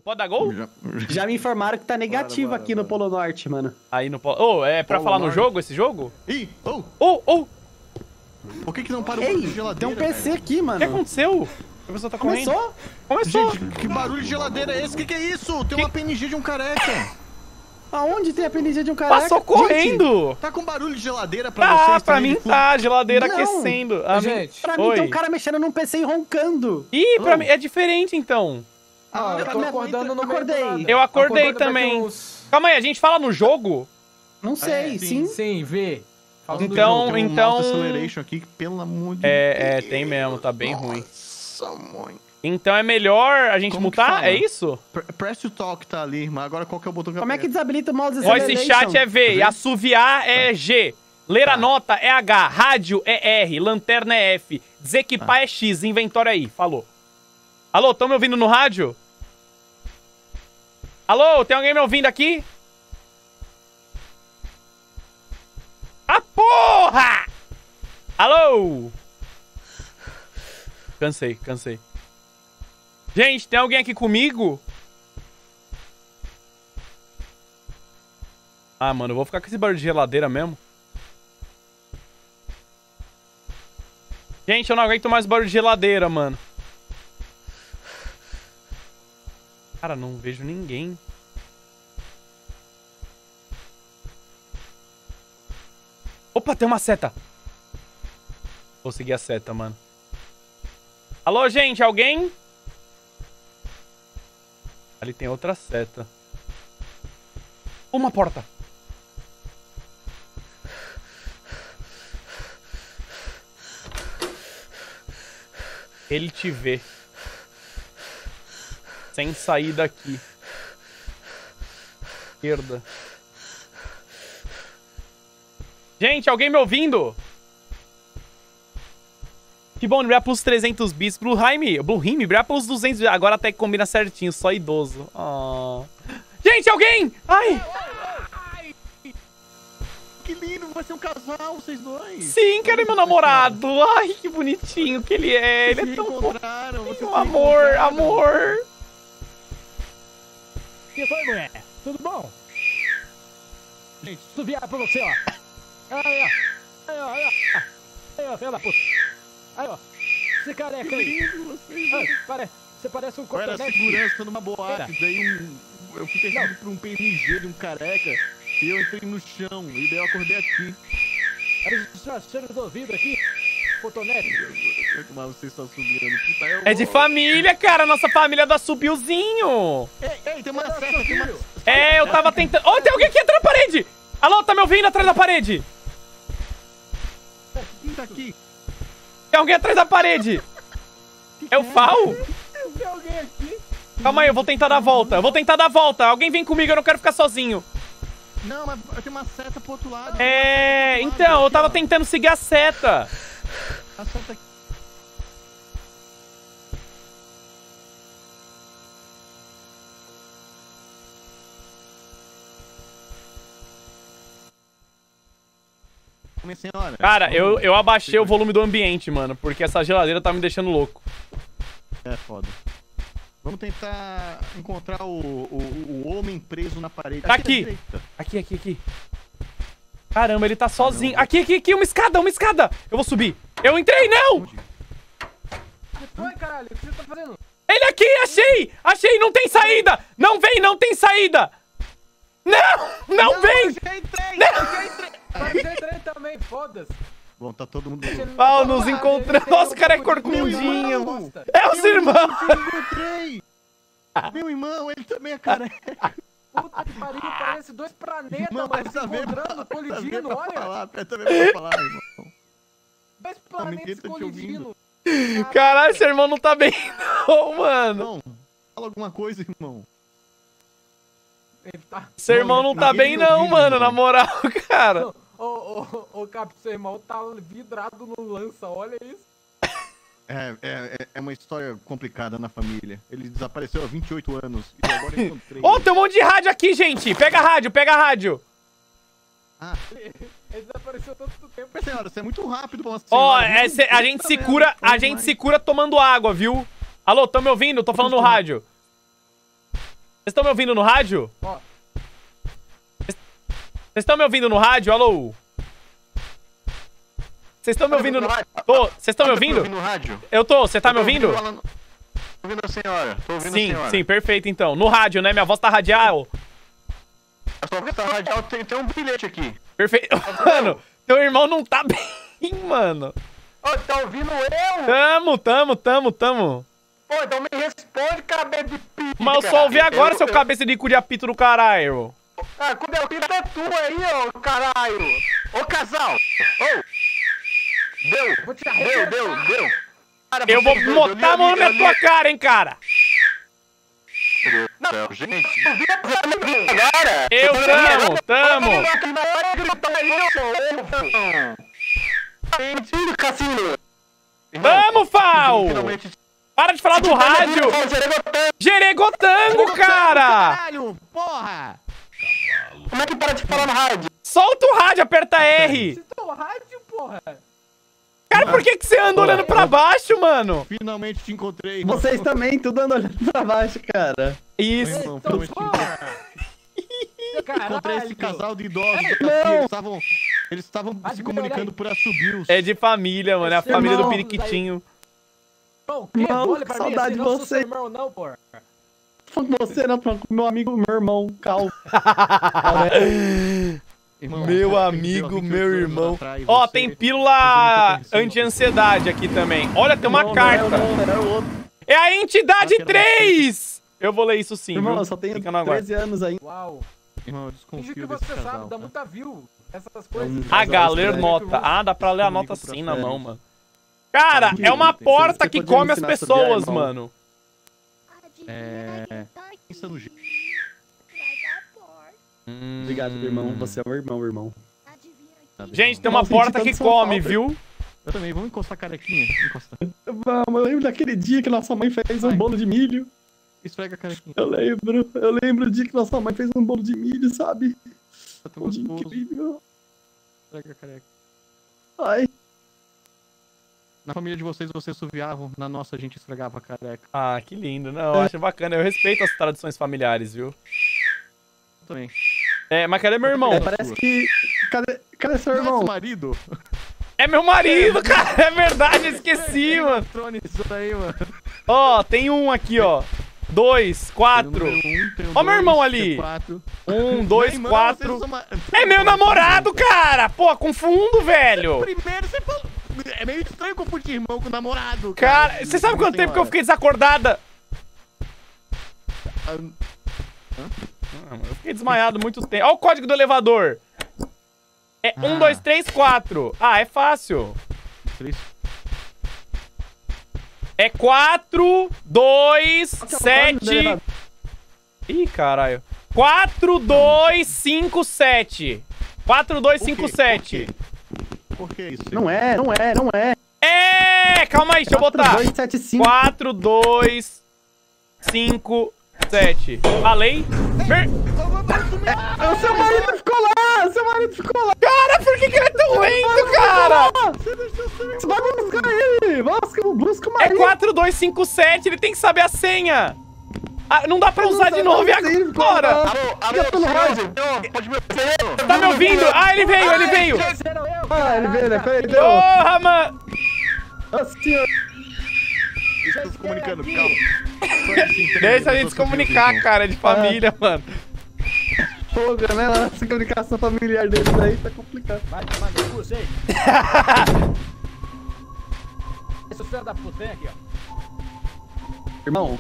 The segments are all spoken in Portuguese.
Pode dar gol? Já me informaram que tá negativo Bora, aqui no Polo Norte, mano. Aí no Polo... Ô, é pra Polo falar no Norte. jogo, esse jogo? Ih, ô, Ô! por que não para o barulho de Ei, tem geladeira? um PC velho? aqui, O que mano. aconteceu? A pessoa tá correndo. Começou? Gente, que barulho de geladeira é esse? Que é isso? Tem uma PNG de um careca. Aonde tem a PNG de um careca? Passou correndo! Tá com barulho de geladeira pra Ah, vocês pra também, mim de tá, geladeira Não. aquecendo. Gente, Pra mim Oi. tem um cara mexendo num PC e roncando. Ih, pra mim é diferente então. Ah, eu tô acordando no meio do Acordei. nada. Eu acordei Acordando daqui também. uns- Calma aí, a gente fala no jogo? Não sei, sim. sim. Sim, vê. Falando do Então- jogo, tem um então- mouse acceleration aqui que, pelo amor de É, tem mesmo, tá bem ruim. Nossa, mãe. Então é melhor a gente Como que mutar? fala? É isso? Press to talk tá ali, mas agora qual que é o botão que Como é que aperta? desabilita o mouse Voice acceleration? chat é V, assoviar é G, ler a nota é H, rádio é R, lanterna é F, desequipar é X, inventório é I. Falou. Alô, tão me ouvindo no rádio? Alô, tem alguém me ouvindo aqui? Ah, porra! Alô? Cansei. Gente, tem alguém aqui comigo? Ah, mano, eu vou ficar com esse barulho de geladeira mesmo. Gente, eu não aguento mais barulho de geladeira, mano. Cara, não vejo ninguém. Opa, tem uma seta. Vou seguir a seta, mano. Alô, gente, alguém? Ali tem outra seta. Uma porta. Ele te vê. Sem sair daqui. Esquerda. Gente, alguém me ouvindo? Que bom, brilhar pelos 300 bits. Blue Rime, brilhar pelos 200 bits. Agora até que combina certinho, só idoso. Oh. Gente, alguém! Ai! Que lindo, vai ser um casal, vocês dois. Sim, cara, é meu namorado. Ai, que bonitinho que ele é. Ele é tão encontraram, vocês se amor, encontraram. amor. Que foi, mulher? Tudo bom? Gente, subiar pra você, ó. Aí, ó. Aí, ó. Aí, ó, filha da puta. Aí, ó. Esse careca Que aí. lindo, vocês dois. Você parece um Eu era cotonete. segurança numa boate, daí eu fui perseguido por um PNG de um careca e eu entrei no chão, e daí eu acordei aqui. Era o cheiro do ouvido aqui. Cotonete. Mas vocês estão subindo. Puta, eu É de vou- família, cara. Nossa família da Subilzinho. Ei, tem uma seta, tem uma... É, eu tava tentando... Oh, tem alguém aqui atrás da parede. Alô, tá me ouvindo atrás da parede? Quem tá aqui? Tem alguém atrás da parede. É o Fal? Tem alguém aqui? Calma aí, eu vou tentar dar a volta. Alguém vem comigo, eu não quero ficar sozinho. Não, mas tem uma seta pro outro lado. É, então, eu tava tentando seguir a seta. A seta aqui. Minha senhora. Cara, eu abaixei o volume do ambiente, mano, porque essa geladeira tá me deixando louco. É foda. Vamos tentar encontrar o homem preso na parede. Tá à aqui. direita. Aqui. Caramba, ele tá sozinho. Aqui, uma escada. Eu vou subir. Eu entrei, não! Oi, caralho, o que você tá fazendo? Ele aqui, achei, não tem saída. Não vem, não tem saída. Não vem. Já entrei! Não. Já entrei! Mas eu entrei também, foda-se. Bom, tá todo mundo... Ah, nos encontramos. Nossa, o cara é corcundinho. Bosta. É os irmãos. Eu encontrei! Meu irmão, ele também é careca. Puta que pariu, parece dois planetas, Irmão, mano, se tá vendo? encontrando, colidindo, olha. Tá vendo pra falar, irmão. Dois ninguém planetas tá te colidindo. Caralho, seu irmão não tá bem, não, mano. Não, fala alguma coisa, irmão. Ele tá... Seu irmão não tá ninguém bem, me não, ouviu, mano, irmão. na moral, cara. Ô, Cap, seu irmão tá vidrado no lança, olha isso. É uma história complicada na família. Ele desapareceu há 28 anos e agora eu encontrei. Ô, tem um monte de rádio aqui, gente. Pega a rádio. Ah, Ele desapareceu tanto tempo. minha senhora, você é muito rápido pra uma Ó, senhora. a gente se cura tomando água, viu? Alô, tão me ouvindo? Tô falando no rádio. Vocês estão me ouvindo no rádio? Ó. Vocês estão me ouvindo no rádio? Alô? Vocês estão me ouvindo no... Vocês estão me ouvindo? no rádio? Eu tô. Você tá me ouvindo? Tô ouvindo a senhora. Tô ouvindo a Sim, senhora. sim, perfeito então. No rádio, né? Minha voz tá radial. A sua voz tá radial, tem um bilhete aqui. Perfeito. Mano, teu irmão não tá bem, mano. Ô, tá ouvindo eu? Tamo. Pô, então me responde, cabeça de pica. Mas eu só ouvi agora, seu cabeça de cu de apito do caralho. Ah, quando eu pito é tu aí, ô caralho. Ô, casal. Ô. Deu. Cara, Eu vou vocês dois, botar a mão na tua cara, hein, cara. Não, gente. Agora. Eu tamo. Mentira, Cassino. Tamo, Fal. Finalmente. Para de falar do rádio. Jeregotango, cara. Caralho, porra! Como é que para de falar no rádio? Solta o rádio, aperta R. Citou rádio, porra. Cara, por que você anda olhando pra baixo, mano? Finalmente te encontrei, irmão. Vocês também, tudo anda olhando pra baixo, cara. Isso. Irmão, Então, finalmente te porra. Caralho. encontrei esse casal de idosos Ei, aqui. Eles estavam se comunicando por assobios. É de família, mano. É a Esse família do irmão, periquitinho. Irmão, que? Irmão, Olha pra mim, saudade assim, de não sou você. seu irmão, não, porra. Falando com você, não, falando com meu amigo, meu irmão, Cal. Irmão, Meu você amigo, perdeu há 28 meu anos irmão. atrás, Ó, você- tem pílula você não tem anti-ansiedade aqui também. Olha, tem uma Não, carta. Não, é o outro. É a entidade Aquela 3! Eu vou ler isso sim, Irmão, viu? eu só tenho Fica no aguardo. 13 anos ainda. Uau. Irmão, eu Finge desconfio que desse você casal. sabe, dá tá? muita view. Essas um coisas. H, ler estranho. nota. Ah, dá pra ler a nota Comigo assim pra na frente. mão, mano. Cara, é uma Você porta que podia me come as ensinar sobre pessoas, irmão. mano. Pensa no jeito. Obrigado, irmão. Você é o irmão. Gente, tem uma Nossa, porta sentindo que tanta come, falta. viu? Eu também, vamos encostar a carequinha. Encosta. Vamos, eu lembro daquele dia que nossa mãe fez um bolo de milho. Esfrega a carequinha. Eu lembro o dia que nossa mãe fez um bolo de milho, sabe? Tá tão Um dia gostoso. incrível. Esfrega a careca. Ai, Na família de vocês, vocês suviavam. Na nossa, a gente esfregava a careca. Ah, que lindo. Não, eu acho bacana. Eu respeito as tradições familiares, viu? Eu também. É, mas cadê meu irmão? parece que... Cadê seu Não é irmão? esse marido? É meu marido, cara. É verdade, eu esqueci, mano. Trone, isso daí, mano. Ó, tem um aqui, ó. 2, 4. Ó meu irmão ali. 1, 2, 4. É meu namorado, cara! Pô, confundo, velho. Primeiro você falou. É meio estranho confundir irmão com namorado. Cara, você sabe quanto tempo que eu fiquei desacordada? Ah, eu fiquei desmaiado muito tempo. Ó o código do elevador. É 1, 2, 3, 4. Ah, é fácil. É 4, 2, 7... Ih, caralho. 4, 2, 5, 7. 4, 2, 5, 7. Por que isso? Não é. É! Calma aí, deixa eu botar. 2, 7, 5. 4, 2, 5, 7. Falei? O seu marido ficou lá! Cara, por que ele é tão lento, cara? Você vai buscar ele! Busca o É marido! 4, 2, 5, 7. Ele tem que saber a senha. Ah, não dá pra usar de novo e agora? Alô, senhor, pode me ouvir? Tá me ouvindo? Ah, ele veio. Ah, ele veio, ele veio! Porra, mano. Ô, senhor! Estou se comunicando, calma. Deixa a gente se comunicar, cara. É de família, mano. Fogo, né? Essa comunicação familiar deles aí tá complicado. Vai tomar no cu, sei. Esse filho da puta, vem aqui, ó. Irmão?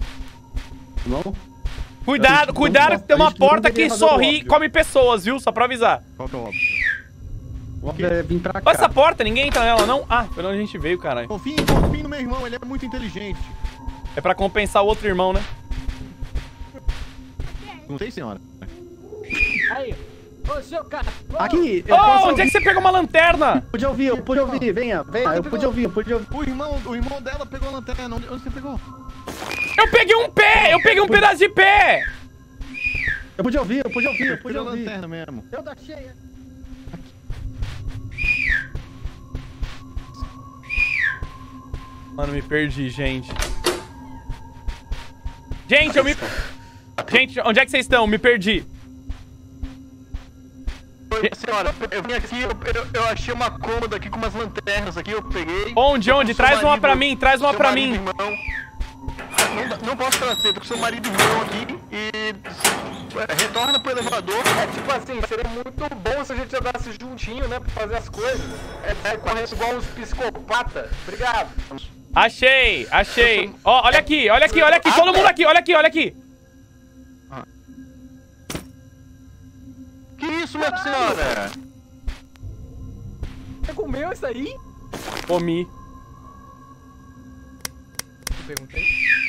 Cuidado que tem uma porta que sorri e come pessoas, viu? Só pra avisar. Qual que é o óbvio? Vamos vir pra cá. Olha essa porta, ninguém entra nela, não? Ah, foi onde a gente veio, caralho. Confie no meu irmão, ele é muito inteligente. É pra compensar o outro irmão, né? Não sei, senhora. Aí, ô, seu cara. Aqui! Ô, onde é que você pegou uma lanterna? Eu pude ouvir, venha, eu pude ouvir. O irmão dela pegou a lanterna. Onde você pegou? Eu peguei um pé! Eu peguei um pedaço de pé! Eu pude ouvir. Pegou a lanterna mesmo. Eu da cheia. Mano, me perdi, gente. Gente, eu me... Gente, onde é que vocês estão? Me perdi. Oi, senhora, eu vim aqui, eu achei uma cômoda aqui com umas lanternas aqui, eu peguei. Onde? Traz uma pra mim, traz uma pra mim. Não posso trazer, tô com seu marido e irmão aqui e retorna pro elevador. É tipo assim, seria muito bom se a gente andasse juntinho, né, pra fazer as coisas. Correndo igual uns psicopatas. Obrigado. Achei. Ó, olha aqui, todo mundo aqui, olha aqui. Que isso, minha senhora? Você comeu isso aí? Comi. Perguntei.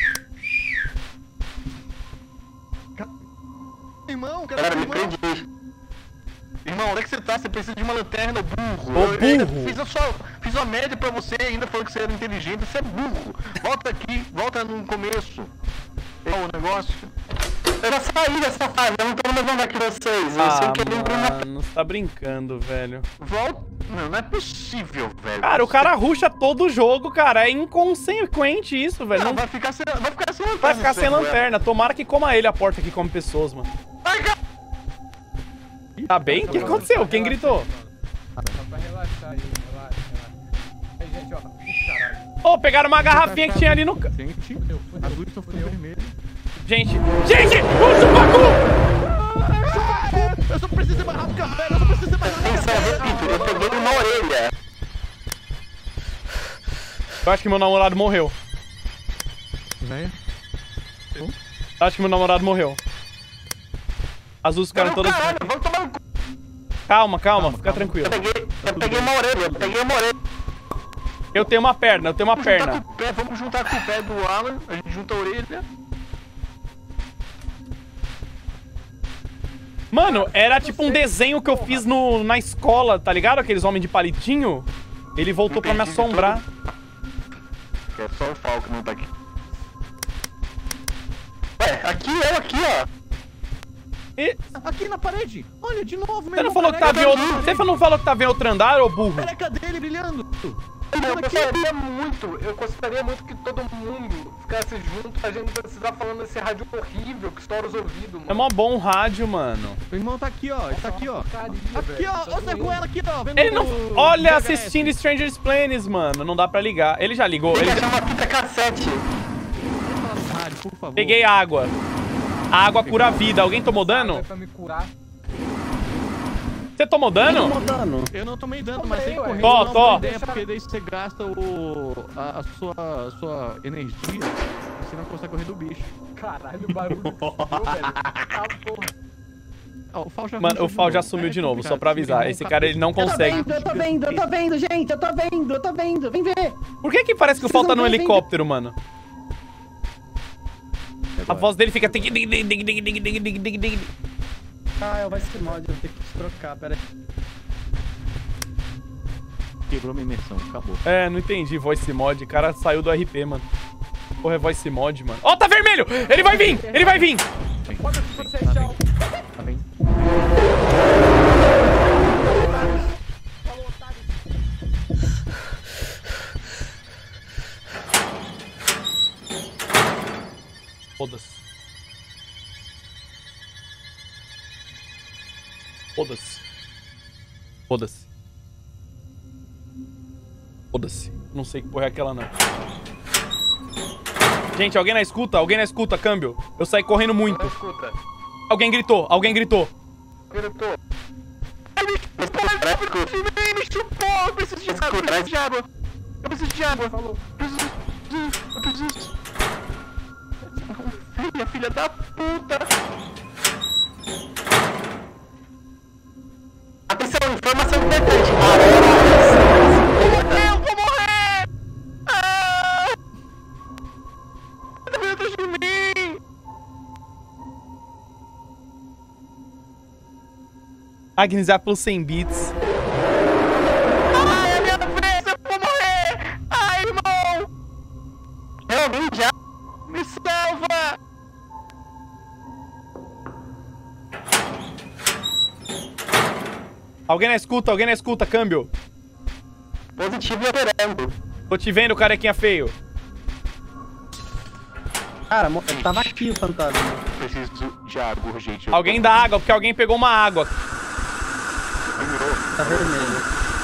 Irmão, Cara, me irmão. perdi. Irmão, onde é que você tá? Você precisa de uma lanterna, burro. Ô, Eu ainda burro. fiz uma média pra você e ainda falou que você era inteligente. Você é burro. Volta aqui, volta no começo. O negócio. Eu já saí dessa fase, eu não tô mais andar que vocês. Eu sei que ele mano, você tá brincando, velho. Volta. Não é possível, velho. Cara, o cara rusha todo o jogo, cara. É inconsequente isso, velho. Não, Não vai ficar sem lanterna. vai ficar sem velho. lanterna. Tomara que coma ele a porta que come pessoas, mano. Ai, cara. Tá bem? O que aconteceu? Quem gritou? Só pra relaxar aí, relaxa. Aí, gente, ó. Ih, caralho. Ô, pegaram uma garrafinha que tinha ali no... Gente, as luzes estão ficando vermelhas. Gente! O Chupacu! Eu só preciso ir mais rápido, cara, eu só preciso ir mais rápido. Isso é repito, eu peguei uma orelha. Eu acho que meu namorado morreu. Velho. Acho que meu namorado morreu. As luzes ficaram todas... Caralho, vamos tomar no cu. Calma, fica tranquilo. Eu peguei uma orelha, Eu tenho uma perna. Vamos juntar com o pé do Alan, a gente junta a orelha. Mano, era tipo um desenho que eu fiz na escola, tá ligado? Aqueles homens de palitinho. Ele voltou pra me assombrar. É só o Falco que não tá aqui. Ué, aqui, ó. Aqui na parede. Olha, de novo, meu Você não falou que tava em outro... Você não falou que tava em outro andar, ô burro? Careca dele brilhando. Eu gostaria muito que todo mundo ficasse junto, a gente não precisar falando esse rádio horrível que estoura os ouvidos, mano. É mó bom rádio, mano. O irmão tá aqui, ó. Ele tá aqui, ó. Aqui, velho, ó. Você com ela aqui, ó. Vendo Ele não... o Olha, VHS. assistindo Stranger's Planes, mano. Não dá pra ligar. Ele já ligou. Tem que Ele... achar uma fita cassete. Fala no rádio, por favor. Peguei água. A água cura a vida. Alguém tomou É dano? pra me curar. Você tomou dano? Eu não tomei dano, mas tem que correr. Tó, não, tó. ideia, porque daí você gasta a sua energia. Você não consegue correr do bicho. Caralho, o barulho que deu, velho. Ah, porra. Ó, o Fal já Mano, o Fal já sumiu de novo, só pra avisar. Esse cara, ele não consegue. Eu tô vendo, gente, eu tô vendo. Vem ver. Por que parece que o Fal tá no helicóptero, mano? A voz dele fica... Ah, vai ser mod, eu vou ter que trocar, pera aí. Quebrou minha imersão, acabou. É, não entendi voice mod. O cara saiu do RP, mano. Porra, é voice mod, mano. Ó, tá vermelho! Ele vai vir! Pode você, tchau. Tá bem? Foda-se. Não sei que porra é aquela, não. Gente, alguém na escuta, câmbio. Eu saí correndo muito. Escuta. Alguém gritou. Gritou. Me chupou, eu preciso de água. Falou. Eu preciso. Filha da puta. Atenção, informação importante. Eu vou morrer! Tá vindo atrás de mim! Agnes Apple 100 bits. Ai, é minha vez, eu vou morrer! Ai, irmão! Realmente já? Me salva! Alguém na escuta, câmbio. Positivo e operando. Tô te vendo, carequinha feio. Cara, tava aqui o fantasma. preciso de água urgente. Alguém dá água, porque alguém pegou uma água. Tá vermelho.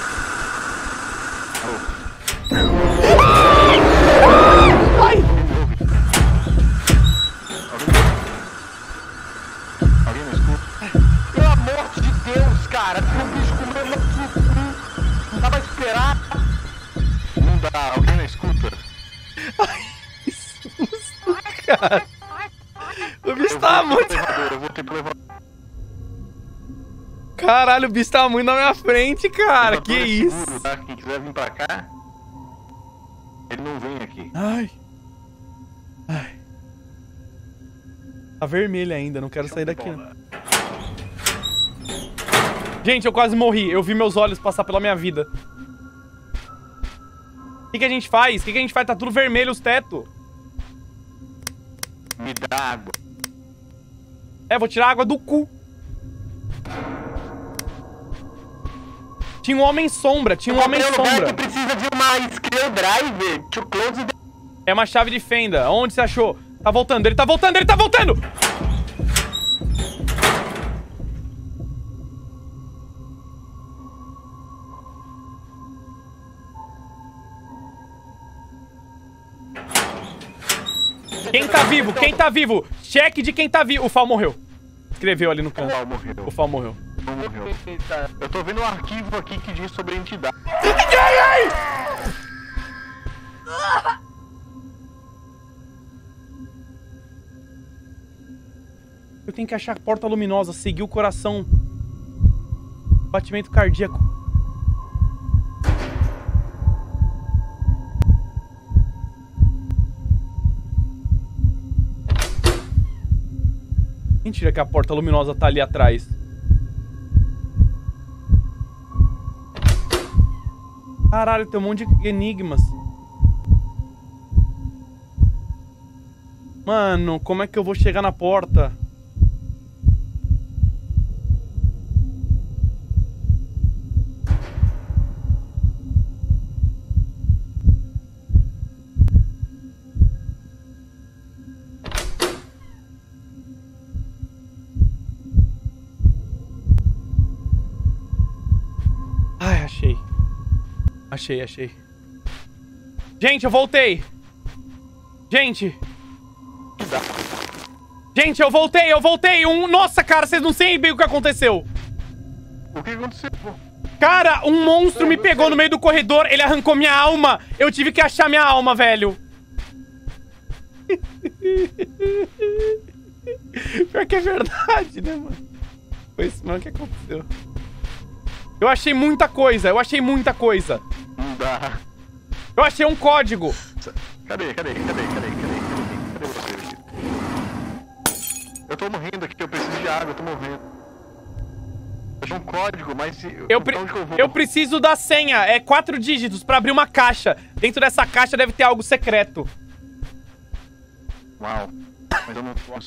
Ai! Alguém me escuta? Pelo amor de Deus, cara. Tem um bicho comendo aqui. Não dá pra esperar. Não dá, alguém me escuta? Cara. O bicho tava muito... Eu vou ter pro elevador. Caralho, o bicho tava muito na minha frente, cara. Que Elevador é isso? seguro, tá? Quem quiser vir pra cá, ele não vem aqui. Ai. Ai. Tá vermelho ainda, não quero sair daqui, não. Gente, eu quase morri. Eu vi meus olhos passar pela minha vida. O que a gente faz? O que a gente faz? Tá tudo vermelho os tetos. Me dá água. É, vou tirar a água do cu. Tinha um homem sombra, tinha um homem Tem um lugar sombra. que precisa de uma screwdriver to close the... É uma chave de fenda. Onde você achou? Tá voltando, ele tá voltando, ele tá voltando! Quem tá vivo? Quem tá vivo? Cheque de quem tá vivo. O Fal morreu. Escreveu ali no canto. Não morreu. O Fal morreu. Não morreu. Eita. Eu tô vendo um arquivo aqui que diz sobre entidade. Eu tenho que achar a porta luminosa, seguir o coração. Batimento cardíaco. Mentira que a porta luminosa tá ali atrás. Caralho, tem um monte de enigmas. Mano, como é que eu vou chegar na porta? Ai, achei. Achei. Gente, eu voltei. Gente, eu voltei. Nossa, cara, vocês não sabem bem o que aconteceu. O que aconteceu? Cara, um monstro me pegou no meio do corredor, ele arrancou minha alma. Eu tive que achar minha alma, velho. Pior que é verdade, né, mano? Foi isso mesmo que aconteceu. Eu achei muita coisa. Não dá. Eu achei um código. Cadê você aqui? Eu tô morrendo aqui, eu preciso de água, eu tô morrendo. Eu achei um código, mas se... onde que eu vou? Eu preciso da senha. É 4 dígitos pra abrir uma caixa. Dentro dessa caixa deve ter algo secreto. Uau. Mas eu não posso.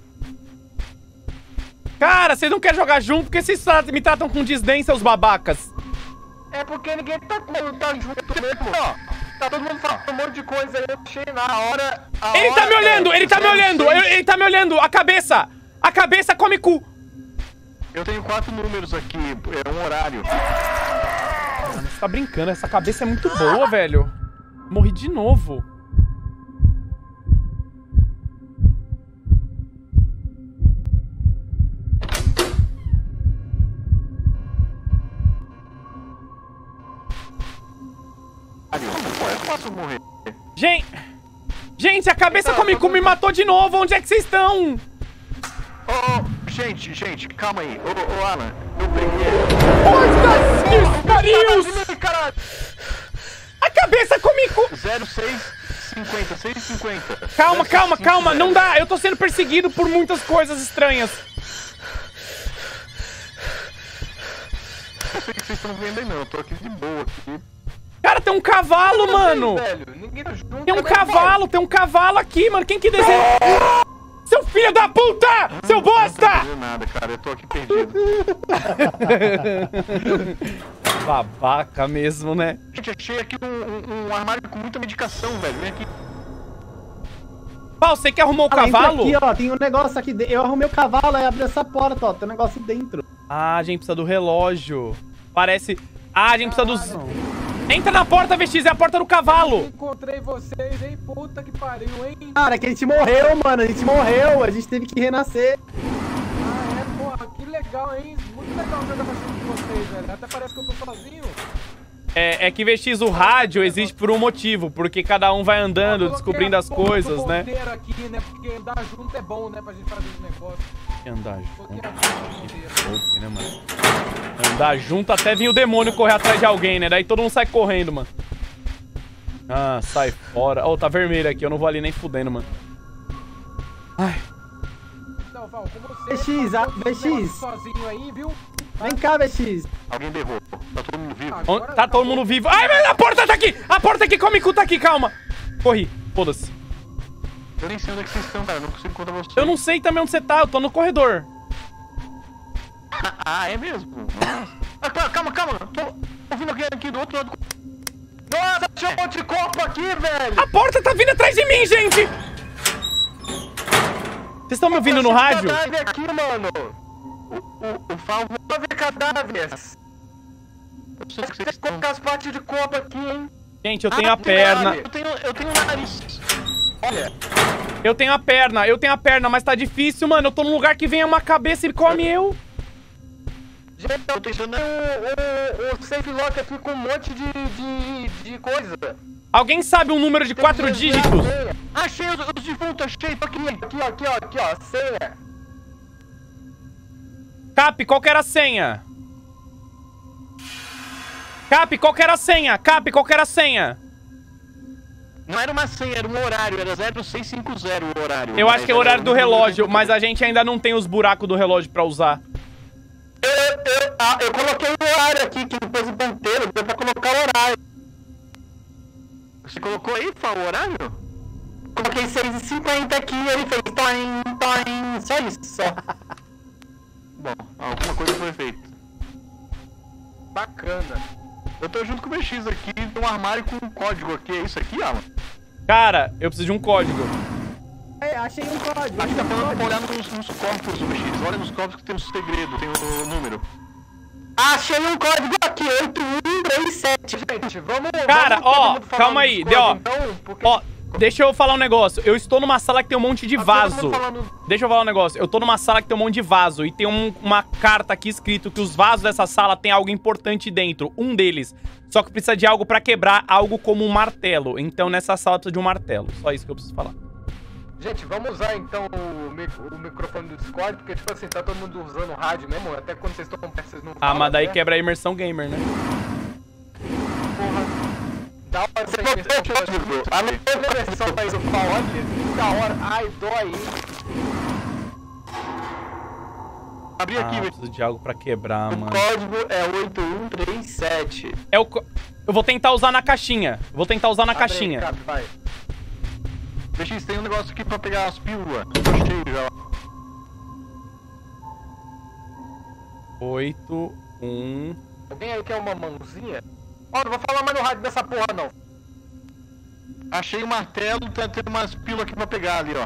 Cara, vocês não querem jogar junto porque vocês me tratam com desdém, seus babacas. É porque ninguém tá junto mesmo, ó. Tá todo mundo falando um monte de coisa aí. Eu achei na hora... Ele tá me olhando, a cabeça. A cabeça come cu. Eu tenho 4 números aqui, é um horário. Você tá brincando, essa cabeça é muito boa, velho. Morri de novo. Eu posso morrer. Gente, a cabeça come cu me matou de novo. Onde é que vocês estão? Gente, calma aí. Ô, Alan, eu peguei. A cabeça come cu. 0650. Calma, não dá. Eu tô sendo perseguido por muitas coisas estranhas. Eu sei que vocês estão vendo aí, não. Eu tô aqui de boa aqui. Cara, tem um cavalo, mano. Ninguém tá junto. Tem um cavalo aqui, mano. Quem que desenha? Seu filho da puta! Seu bosta! Não tô fazendo nada, cara. Eu tô aqui perdido. Babaca mesmo, né? Gente, achei aqui um armário com muita medicação, velho. Vem aqui. Pau, você que arrumou o Ah, entra cavalo? aqui, ó, tem um negócio aqui dentro. Eu arrumei o cavalo, aí abri essa porta, ó, tem um negócio dentro. Ah, a gente precisa do relógio. Parece... Ah, a gente precisa dos... Entra na porta, VX, é a porta do cavalo. Encontrei vocês, hein? Puta que pariu, hein? Cara, é que a gente morreu, mano, a gente morreu, a gente teve que renascer. Ah, é, porra, que legal, hein? Muito legal jogar bastante com vocês, velho. Até parece que eu tô sozinho. É que VX, o rádio existe por um motivo, porque cada um vai andando, descobrindo as coisas, né? Aqui, né? Porque andar junto é bom, né? Pra gente fazer os negócios. Andar junto. Coloquei a Golpe, né, mano? Andar junto até vir o demônio correr atrás de alguém, né? Daí todo mundo sai correndo, mano. Ah, sai fora. Ó, tá vermelho aqui, eu não vou ali nem fudendo, mano. Ai. Não, Val, com você. VX. Sozinho aí, viu? Vem cá, VX. Alguém berrou. Tá todo mundo vivo. Agora Tá todo mundo vivo. Ai, mas a porta tá aqui! A porta aqui, come cu, tá aqui, calma. Corri, foda-se. Eu nem sei onde é que vocês estão, cara. Eu não consigo encontrar vocês. Eu não sei também onde você tá, eu tô no corredor. Ah, é mesmo? Nossa. Ah, calma. Tô ouvindo alguém aqui do outro lado. Nossa, tinha um monte de copo aqui, velho! A porta tá vindo atrás de mim, gente! Vocês estão me ouvindo no rádio? Cadáver aqui, mano! O Fal... Vou ver cadáveres! Vocês colocam as partes de copo aqui, hein? Gente, eu tenho a perna. Eu tenho nariz. Olha, Eu tenho a perna, mas tá difícil, mano. Eu tô num lugar que vem uma cabeça e come eu. gente, eu tenho o safe lock aqui com um monte de coisa. Alguém sabe um número de 4 dígitos? Achei os defuntos, achei. Tô aqui. Aqui, ó, senha. Cap, qual que era a senha? Cap, qual que era a senha? Cap, qual que era a senha? Não era uma senha, era um horário. Era 0650 o horário. Eu acho que é o horário do relógio, mas a gente ainda não tem os buracos do relógio pra usar. Eu coloquei o horário aqui, que depois o ponteiro, deu pra colocar o horário. Você colocou aí, Fal, o horário? Coloquei 6h50 aqui e ele fez toim, só isso, só. Bom, alguma coisa foi feita. Bacana. Eu tô junto com o BX aqui, tem um armário com um código aqui. É isso aqui, Alan? Cara, eu preciso de um código. É, achei um código. Acho que tá falando pra olhar nos corpos do BX. Olha nos corpos que tem um segredo, tem o número. Achei um código aqui, 8137, gente, vamos... Cara, vamos todo ó, mundo falar calma no aí, Discord, ó. então, porque- Ó, deixa eu falar um negócio. Eu estou numa sala que tem um monte de Tá todo vaso. mundo falando- Deixa eu falar um negócio. Eu tô numa sala que tem um monte de vaso e tem uma carta aqui escrito que os vasos dessa sala tem algo importante dentro. Um deles. Só que precisa de algo pra quebrar, algo como um martelo. Então nessa sala precisa de um martelo. Só isso que eu preciso falar. Gente, vamos usar então o microfone do Discord, porque tipo assim, tá todo mundo usando o rádio mesmo, até quando vocês estão perto, vocês não Ah, falam, mas daí né? quebra a imersão gamer, né? Porra. Da hora essa imersão. A minha versão faz o pau, olha, da hora. Ai, dói, hein? Abri Ah, aqui, eu preciso de algo pra quebrar, O mano. código é 8137. Eu vou tentar usar na caixinha. Vou tentar usar na Abre aí, caixinha. Cap, vai. BX, tem um negócio aqui pra pegar as pílulas. Tô cheio já. 8, 1... Alguém aí quer uma mãozinha? Ó, não vou falar mais no rádio dessa porra, não. Achei o martelo, tem umas pílulas aqui pra pegar ali, ó.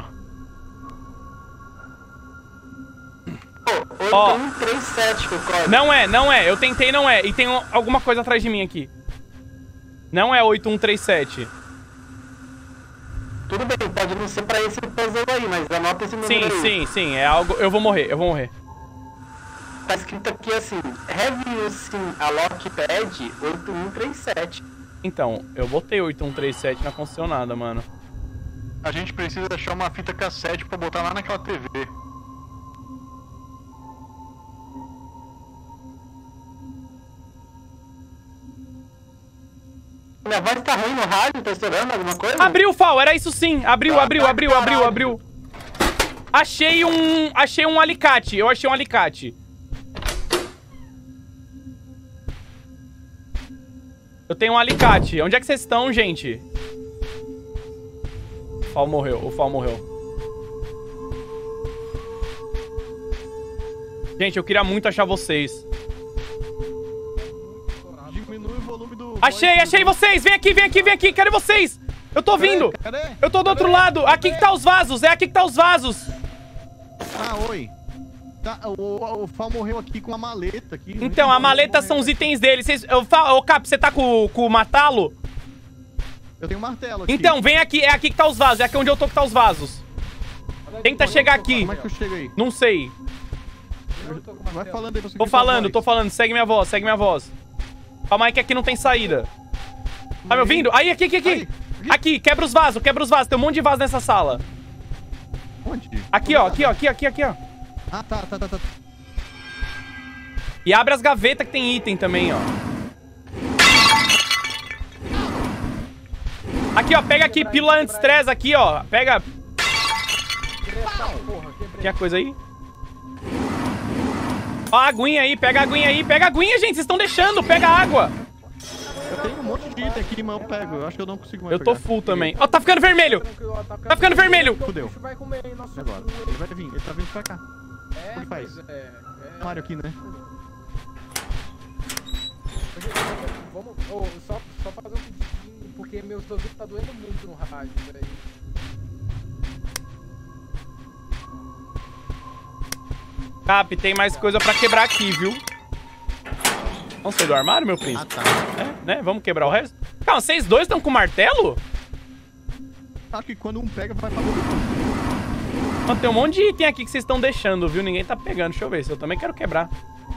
Ó, 8137 o código. Não é. Eu tentei, não é. E tem alguma coisa atrás de mim aqui. Não é 8137. Tudo bem, pode não ser pra esse puzzle aí, mas anota esse número aí. Sim. É algo... Eu vou morrer. Tá escrito aqui assim, have using a lockpad 8137. Então, eu botei 8137 na funcionada, mano. A gente precisa achar uma fita cassete pra botar lá naquela TV. Minha voz tá ruim no rádio, tá estourando alguma coisa? Abriu, Fal, era isso sim. Abriu. Achei um alicate. Eu achei um alicate. Eu tenho um alicate. Onde é que vocês estão, gente? O Fal morreu. Gente, eu queria muito achar vocês. Diminui o volume do... Achei vocês! Vem aqui! Cadê vocês? Eu tô vindo. Cadê? Eu tô do outro lado. Aqui que tá os vasos. É aqui que tá os vasos. Ah, oi. Tá, o Fal morreu aqui com a maleta aqui. Então, a maleta são os itens dele. Ô, Cap, você tá com o matalo? Eu tenho um martelo aqui. Então, vem aqui. É aqui que tá os vasos. É aqui onde eu tô que tá os vasos. Tenta chegar aqui. Como é que eu chego aí? Não sei. Vai falando aí pra você. Tô falando. Segue minha voz, segue minha voz. Calma aí que aqui não tem saída. Tá me ouvindo? Aí, aqui. Aqui, quebra os vasos. Tem um monte de vaso nessa sala. Onde? Aqui, ó. Aqui, ó. Ah, tá. E abre as gavetas que tem item também, ó. Aqui, ó. Pega aqui, pílula anti-estresse aqui, ó. Pega. Tem a coisa aí? Ó, a aguinha aí. Pega a aguinha aí. Pega a aguinha, gente. Vocês estão deixando. Pega a água. Eu tenho um monte de item aqui, mas eu pego. Eu acho que eu não consigo mais Eu tô pegar. full também. Ó, tá ficando vermelho. Tá ficando vermelho. Fudeu. Vai comer aí nosso... Agora. Ele vai vir. Ele tá vindo pra cá. É, Ele faz. Mario aqui, né? Vamos, só fazer um pedidinho, porque meus ouvidos tá doendo muito no rádio, velho. Cap, tem mais coisa pra quebrar aqui, viu? Vamos sair do armário, meu príncipe? Ah, tá. É, né? Vamos quebrar o resto? Calma, vocês dois estão com martelo? Acho que quando um pega, vai pra todo mundo. Ó, tem um monte de item aqui que vocês estão deixando, viu? Ninguém tá pegando. Deixa eu ver se eu também quero quebrar.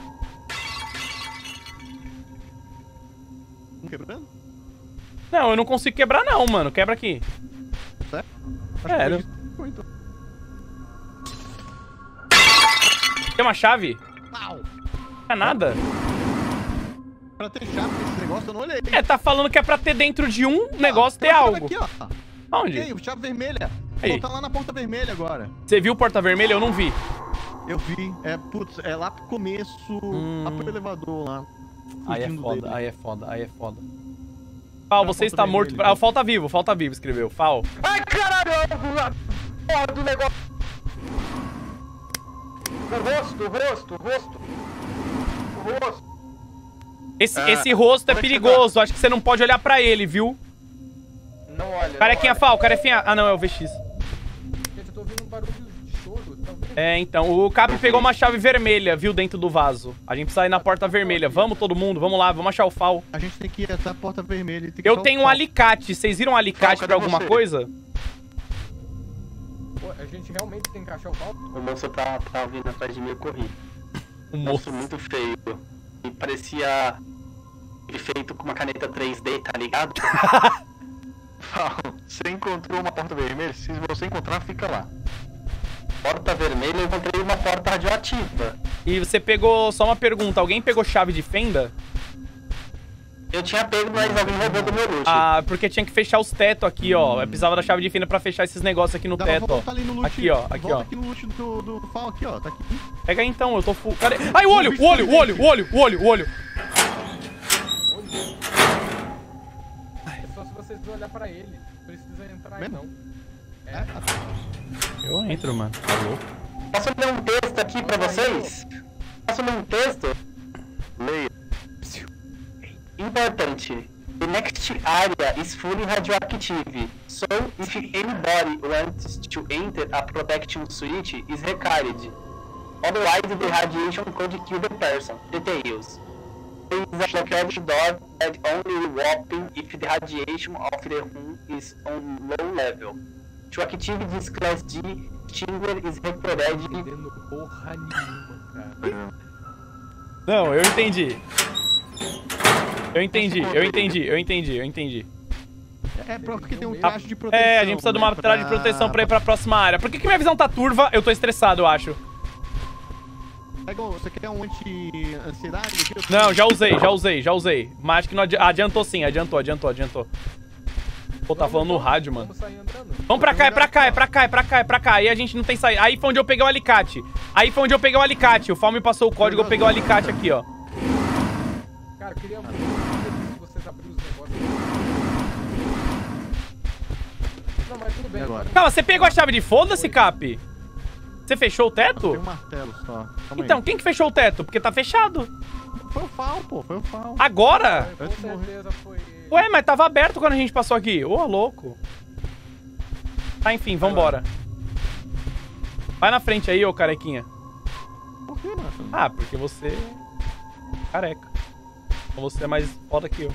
Um quebrando? Não, eu não consigo quebrar não, mano. Quebra aqui. Certo? Sério? Então. Tem uma chave? Pau! Não é nada? Pra ter chave nesse negócio, eu não olhei. É, tá falando que é pra ter dentro de um negócio ter algo. Aqui, ó. Onde? Tem, chave vermelha. Aí. Vou tá lá na porta vermelha agora. Você viu porta vermelha? Eu não vi. Eu vi. Putz, é lá pro começo, lá pro elevador lá. Aí é fugindo foda, dele. aí é foda. Fal, você está morto. Ah, falta vivo, escreveu. Fal. Ai, caralho! Porra do negócio! O rosto. Esse rosto é perigoso. Acho que você não pode olhar pra ele, viu? Não olha. Carequinha, Fal, carequinha. Ah, não, é o VX. Gente, eu tô ouvindo um barulho de choro, tá vendo? É, então, o Cap pegou uma chave vermelha, viu, dentro do vaso. A gente precisa ir na porta vermelha. Vamos, todo mundo, vamos lá, vamos achar o Fal. A gente tem que ir até a porta vermelha. E tem que Eu achar o tenho um Fal. alicate. Vocês viram um alicate Fal, pra cadê alguma você? coisa? Pô, a gente realmente tem que achar o pau? O moço tá vindo atrás de mim, eu corri. Um Moço muito feio. E parecia feito com uma caneta 3D, tá ligado? Você encontrou uma porta vermelha? Se você encontrar, fica lá. Porta vermelha, eu encontrei uma porta radioativa. E você pegou... Só uma pergunta. Alguém pegou chave de fenda? Eu tinha pego, mas alguém roubou do meu loot. Ah, porque tinha que fechar os tetos aqui, ó. Eu precisava da chave de fenda pra fechar esses negócios aqui no Dá pra teto, ó. voltar ali no loot. Aqui, ó. Aqui, Volta ó. aqui no loot do Fal, aqui, ó. Tá aqui. Pega aí então, eu tô full. Cadê? Ai, o olho! O olho! É só se vocês olhar pra ele. Precisa entrar aí, Mesmo? não. Eu entro, mano. Tá louco. Posso ler um texto aqui pra vocês? Posso ler um texto? Leia. Importante. The next area is fully radioactive, so if anybody wants to enter a protection switch is required. Otherwise, the radiation could kill the person. Details. There is a locked door that only will open if the radiation of the room is on low level. To active this class D, extinguisher is required. Entendendo porra nenhuma, cara. Não, eu entendi. Eu entendi. É porque tem um traje de proteção. É, a gente precisa de uma traje de proteção pra ir pra próxima área. Por que minha visão tá turva? Eu tô estressado, eu acho. Você quer um anti-ansiedade? Não, já usei. Mas acho que não adiantou sim, adiantou. Pô, tá falando no rádio, mano. Vamos sair andando. Vamos pra cá. Aí a gente não tem saída. Aí foi onde eu peguei o alicate. O Fal me passou o código, eu peguei o alicate aqui, ó. Cara, eu queria muito se vocês abrirem os negócios. Não, mas tudo bem. Agora. Calma, você pegou a chave de foda-se, Cap? Você fechou o Tem teto? um martelo só. Calma Então, aí. quem que fechou o teto? Porque tá fechado. Foi o Fal, pô. Foi o Fal. Agora? Com certeza foi ele. Ué, mas tava aberto quando a gente passou aqui. Ô, louco. Tá, enfim, vambora. Vai na frente aí, ô carequinha. Por que, mano? Ah, porque você é careca. Então você é mais foda que eu.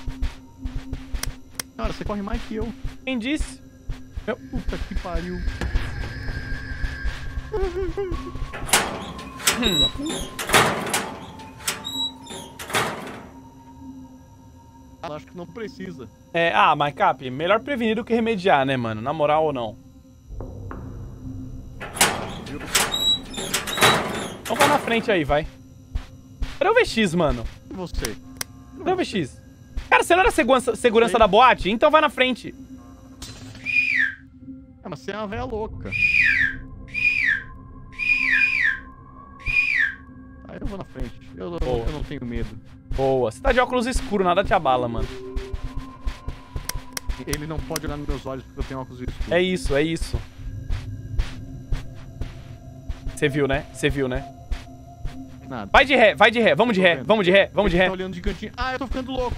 Cara, você corre mais que eu. Quem disse? Puta que pariu. Acho que não precisa. Mas Cap, melhor prevenir do que remediar, né, mano? Na moral ou não? Então vai na frente aí, vai. Cadê o VX, mano? E você? Cadê o VX? Cara, você não era segurança da boate? Então vai na frente. Mas você é uma velha louca. Aí eu vou na frente. Eu não tenho medo. Boa. Você tá de óculos escuros, nada te abala, mano. Ele não pode olhar nos meus olhos porque eu tenho óculos escuros. É isso, é isso. Você viu, né? Você viu, né? Nada. Vai de ré, vai de ré. Vamos de ré, vamos de ré, vamos de Ele ré. tá olhando de cantinho. Ah, eu tô ficando louco.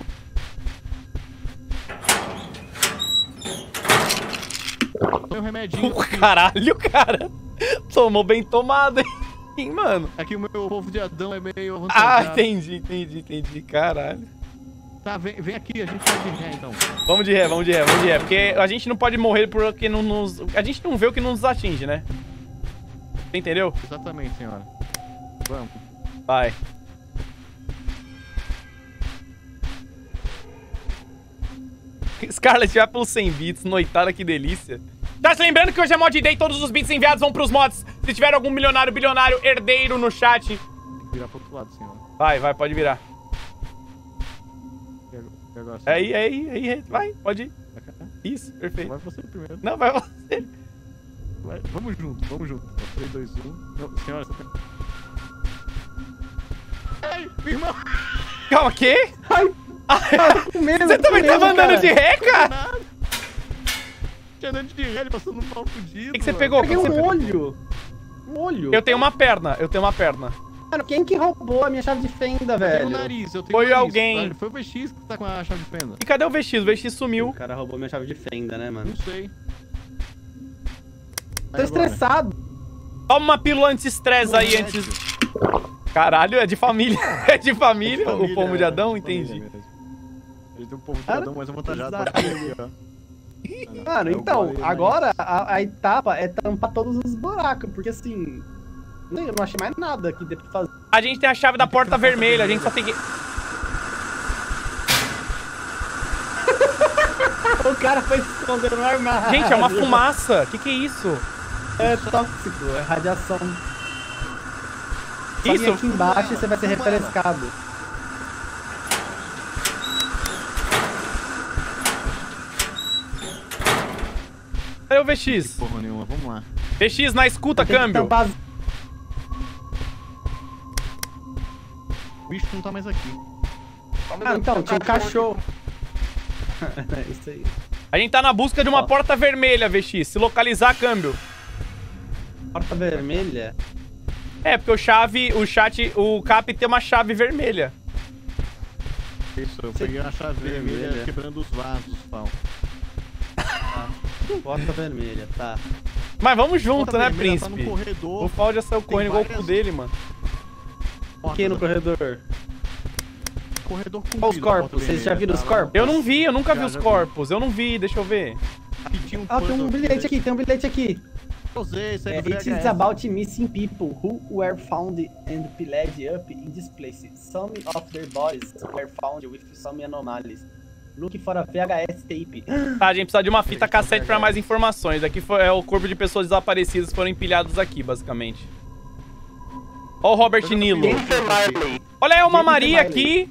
Tem um remedinho. Caralho, cara. Tomou bem tomado, hein, mano. É que o meu povo de Adão é meio Ah, avantajado. entendi. Caralho. Tá, vem aqui, a gente vai de ré, então. Vamos de ré. Porque a gente não pode morrer porque não nos... A gente não vê o que não nos atinge, né? Você entendeu? Exatamente, senhora. Vamos. Vai. Scarlet vai pelos 100 bits, noitada, que delícia. Tá se lembrando que hoje é mod day e todos os bits enviados vão pros mods. Se tiver algum milionário, bilionário, herdeiro no chat. Tem que virar pro outro lado, senhora. Vai, pode virar. E agora, Aí, vai, pode ir. Isso, perfeito. Vai você primeiro. Não, vai você. Vai, vamos junto. 3, 2, 1. Não, senhora, você tem... Ai, irmão! Calma, quê? Medo, Você também tava andando cara. de ré, cara? Nada. Tinha andando de ré, ele passando um mal fudido. O que você pegou? Peguei O que você pegou? olho. Um olho. Eu tenho uma perna. Mano, quem que roubou a minha chave de fenda, Eu tenho velho? o nariz, eu tenho Foi o nariz. alguém. Foi o VX que tá com a chave de fenda. E cadê o VX? O VX sumiu. O cara roubou minha chave de fenda, né, mano? Não sei. Tô estressado. Toma uma pílula anti-estresse aí antes... Caralho, é de família. É de família? O pomo de Adão? Entendi. Ele tem um povo de Cara, Adão mais avantajado exato. pra ele, ó. Mano, então, agora a etapa é tampar todos os buracos, porque assim... Eu não achei mais nada que dê pra fazer. A gente tem a chave da porta vermelha, a gente só tem que... O cara foi se esconder no armário. Gente, é uma fumaça. Que é isso? É tóxico, é radiação. Isso? Sobe aqui embaixo e você vai ser refrescado. Cadê o VX? Porra nenhuma, vamos lá. VX na escuta, Tem que câmbio. tampar as- O bicho não tá mais aqui. Ah, então, tinha um cachorro. É isso aí. A gente tá na busca de uma porta vermelha, VX. Se localizar, câmbio. Porta vermelha. É, porque o Cap tem uma chave vermelha. Isso, eu peguei a chave vermelha Vermelha. quebrando os vasos, pau. Porta vermelha, tá. Mas vamos junto, Porta né, vermelha tá príncipe? no corredor. O Fal já saiu correndo igual o cu várias- dele, mano. Aqui no corredor. Corredor com Olha os corpos, vocês já viram os corpos? Eu não vi, eu nunca vi Já, os já vi. corpos. Eu não vi, deixa eu ver. Aqui tinha um Ah, tem um puzzle bilhete aqui, tem um bilhete aqui. Usei, isso aí É, do it is VHS. about missing people who were found and pillaged up in this place. Some of their bodies were found with some anomalies. Looking for a VHS tape. Tá, a gente precisa de uma fita cassete pra mais informações. Aqui é o corpo de pessoas desaparecidas que foram empilhados aqui, basicamente. Ó o Robert Nilo. Jennifer Marley. Olha, é uma Jennifer Maria Marley. aqui.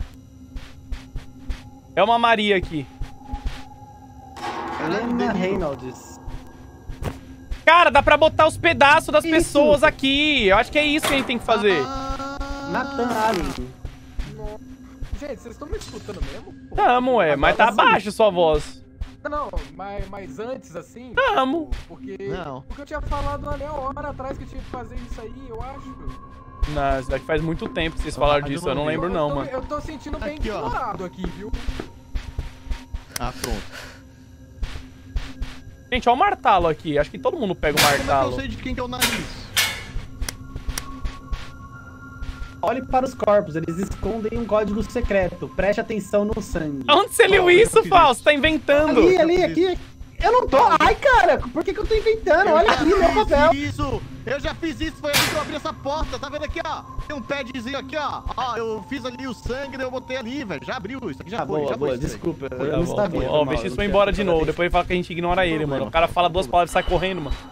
É uma Maria aqui. Helena Reynolds. Cara, dá pra botar os pedaços das Isso. pessoas aqui. Eu acho que é isso que a gente tem que fazer. Nathan Allen. Gente, vocês estão me escutando mesmo? Pô? Tamo, mas tá Agora sim. abaixo sua voz. Não, mas antes assim... Tamo. Porque, Não. porque eu tinha falado ali a hora atrás que eu tinha que fazer isso aí, eu acho. Não, isso daqui faz muito tempo que vocês falaram disso. Eu não lembro não, mano. Eu tô sentindo bem ignorado aqui, viu? Ah, pronto. Gente, olha o martelo aqui. Acho que todo mundo pega o Como é que eu martelo. sei de quem que é o nariz? Olhe para os corpos, eles escondem um código secreto. Preste atenção no sangue. Onde você leu isso, Fausto? Tá inventando. Ali, aqui. Eu não tô. Ai, cara, por que eu tô inventando? Olha aqui, meu papel. Isso! Eu já fiz isso, foi ali que eu abri essa porta. Tá vendo aqui, ó? Tem um padzinho aqui, ó. Ó, eu fiz ali o sangue, daí eu botei ali, velho. Já abriu isso aqui, já foi. Boa, Já boa, foi isso aí. desculpa. Tá Eu não bom, sabia. Ó, o VX foi embora de novo. Depois ele fala que a gente ignora ele, mano. O cara fala duas palavras e sai correndo, mano.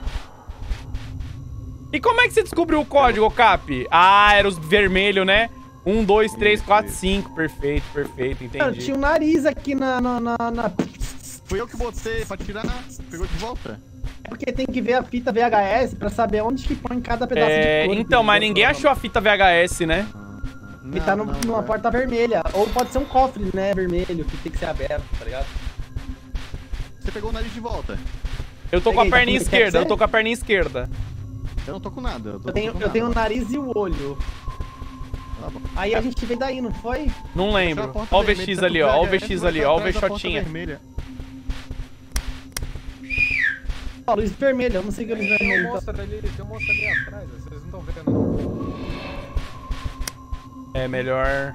E como é que você descobriu o código, Cap? Ah, era os vermelhos, né? 1, 2, 3, 4, 5. Perfeito, perfeito, Mano, entendi. tinha um nariz aqui na... Fui eu que botei pra tirar, pegou de volta. É porque tem que ver a fita VHS pra saber onde que põe cada pedaço de couro. Então, mas ninguém achou a fita VHS, né? E tá numa porta vermelha. Ou pode ser um cofre, né, vermelho, que tem que ser aberto, tá ligado? Você pegou o nariz de volta. Eu tô com a Peguei, perninha quer esquerda, ser? eu tô com a perninha esquerda. Eu não tô com nada. Eu tenho o nariz e o olho. Tá bom. Aí a gente veio daí, não foi? Não lembro. Ó o VX ali, ó. Ó o VX ali, ó. Ó o Vexotinha. Ó, luz vermelha, eu não sei que luz Tem um vermelha. Então. monstro ali atrás, vocês não estão vendo, não. É melhor.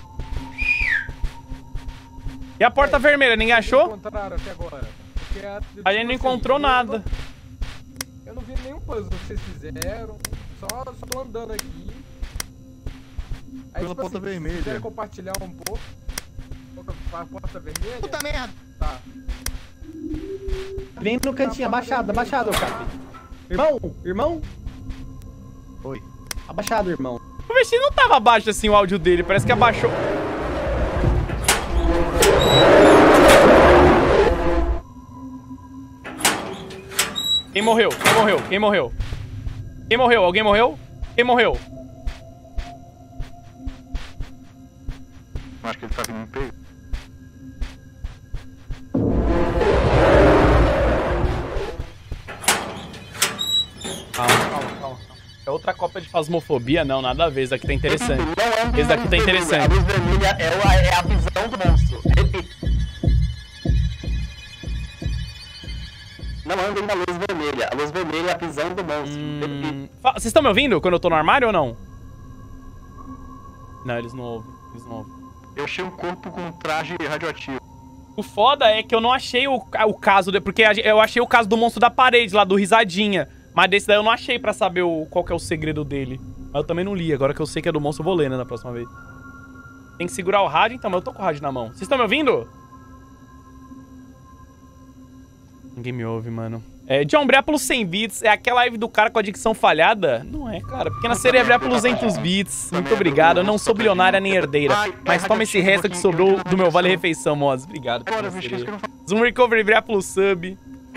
E a porta vermelha, ninguém achou? Encontraram até agora. Porque A gente não encontrou nada. Eu não vi nenhum puzzle que vocês fizeram. Só tô andando aqui. Aí, Pela porta vermelha. Se quiserem compartilhar um pouco. A porta vermelha. Puta merda! Tá. Vem no cantinho, abaixado, Cap. Irmão? Oi. Abaixado, irmão. O VX não tava abaixo assim o áudio dele, parece que abaixou. Quem morreu? Quem morreu? Quem morreu? Quem morreu? Alguém morreu? Quem morreu? Acho que ele tá vindo me pegar. Calma. É outra cópia de Phasmophobia? Não, nada a ver. Esse daqui tá interessante. Esse daqui tá A interessante. luz vermelha é a visão do monstro. Repito. Não andem na luz vermelha. A luz vermelha é a visão do monstro. Repito. Vocês estão me ouvindo quando eu tô no armário ou não? Não, eles não ouvem. Eu achei um corpo com um traje radioativo. O foda é que eu não achei o caso... Porque eu achei o caso do monstro da parede lá, do Risadinha. Mas desse daí eu não achei pra saber qual que é o segredo dele. Mas eu também não li. Agora que eu sei que é do monstro, eu vou ler, né, na próxima vez. Tem que segurar o rádio, então, mas eu tô com o rádio na mão. Vocês estão me ouvindo? Ninguém me ouve, mano. John, abrir pelos 100 bits. É aquela live do cara com a dicção falhada? Não é, cara. Pequena sereia abrir pelos 200 bits. Muito obrigado. Eu não sou bilionária nem herdeira. Mas toma esse resto que sobrou do meu Vale Refeição, Moz. Obrigado. Agora, bicho, que eu não Zoom Recovery, abrir pelo sub.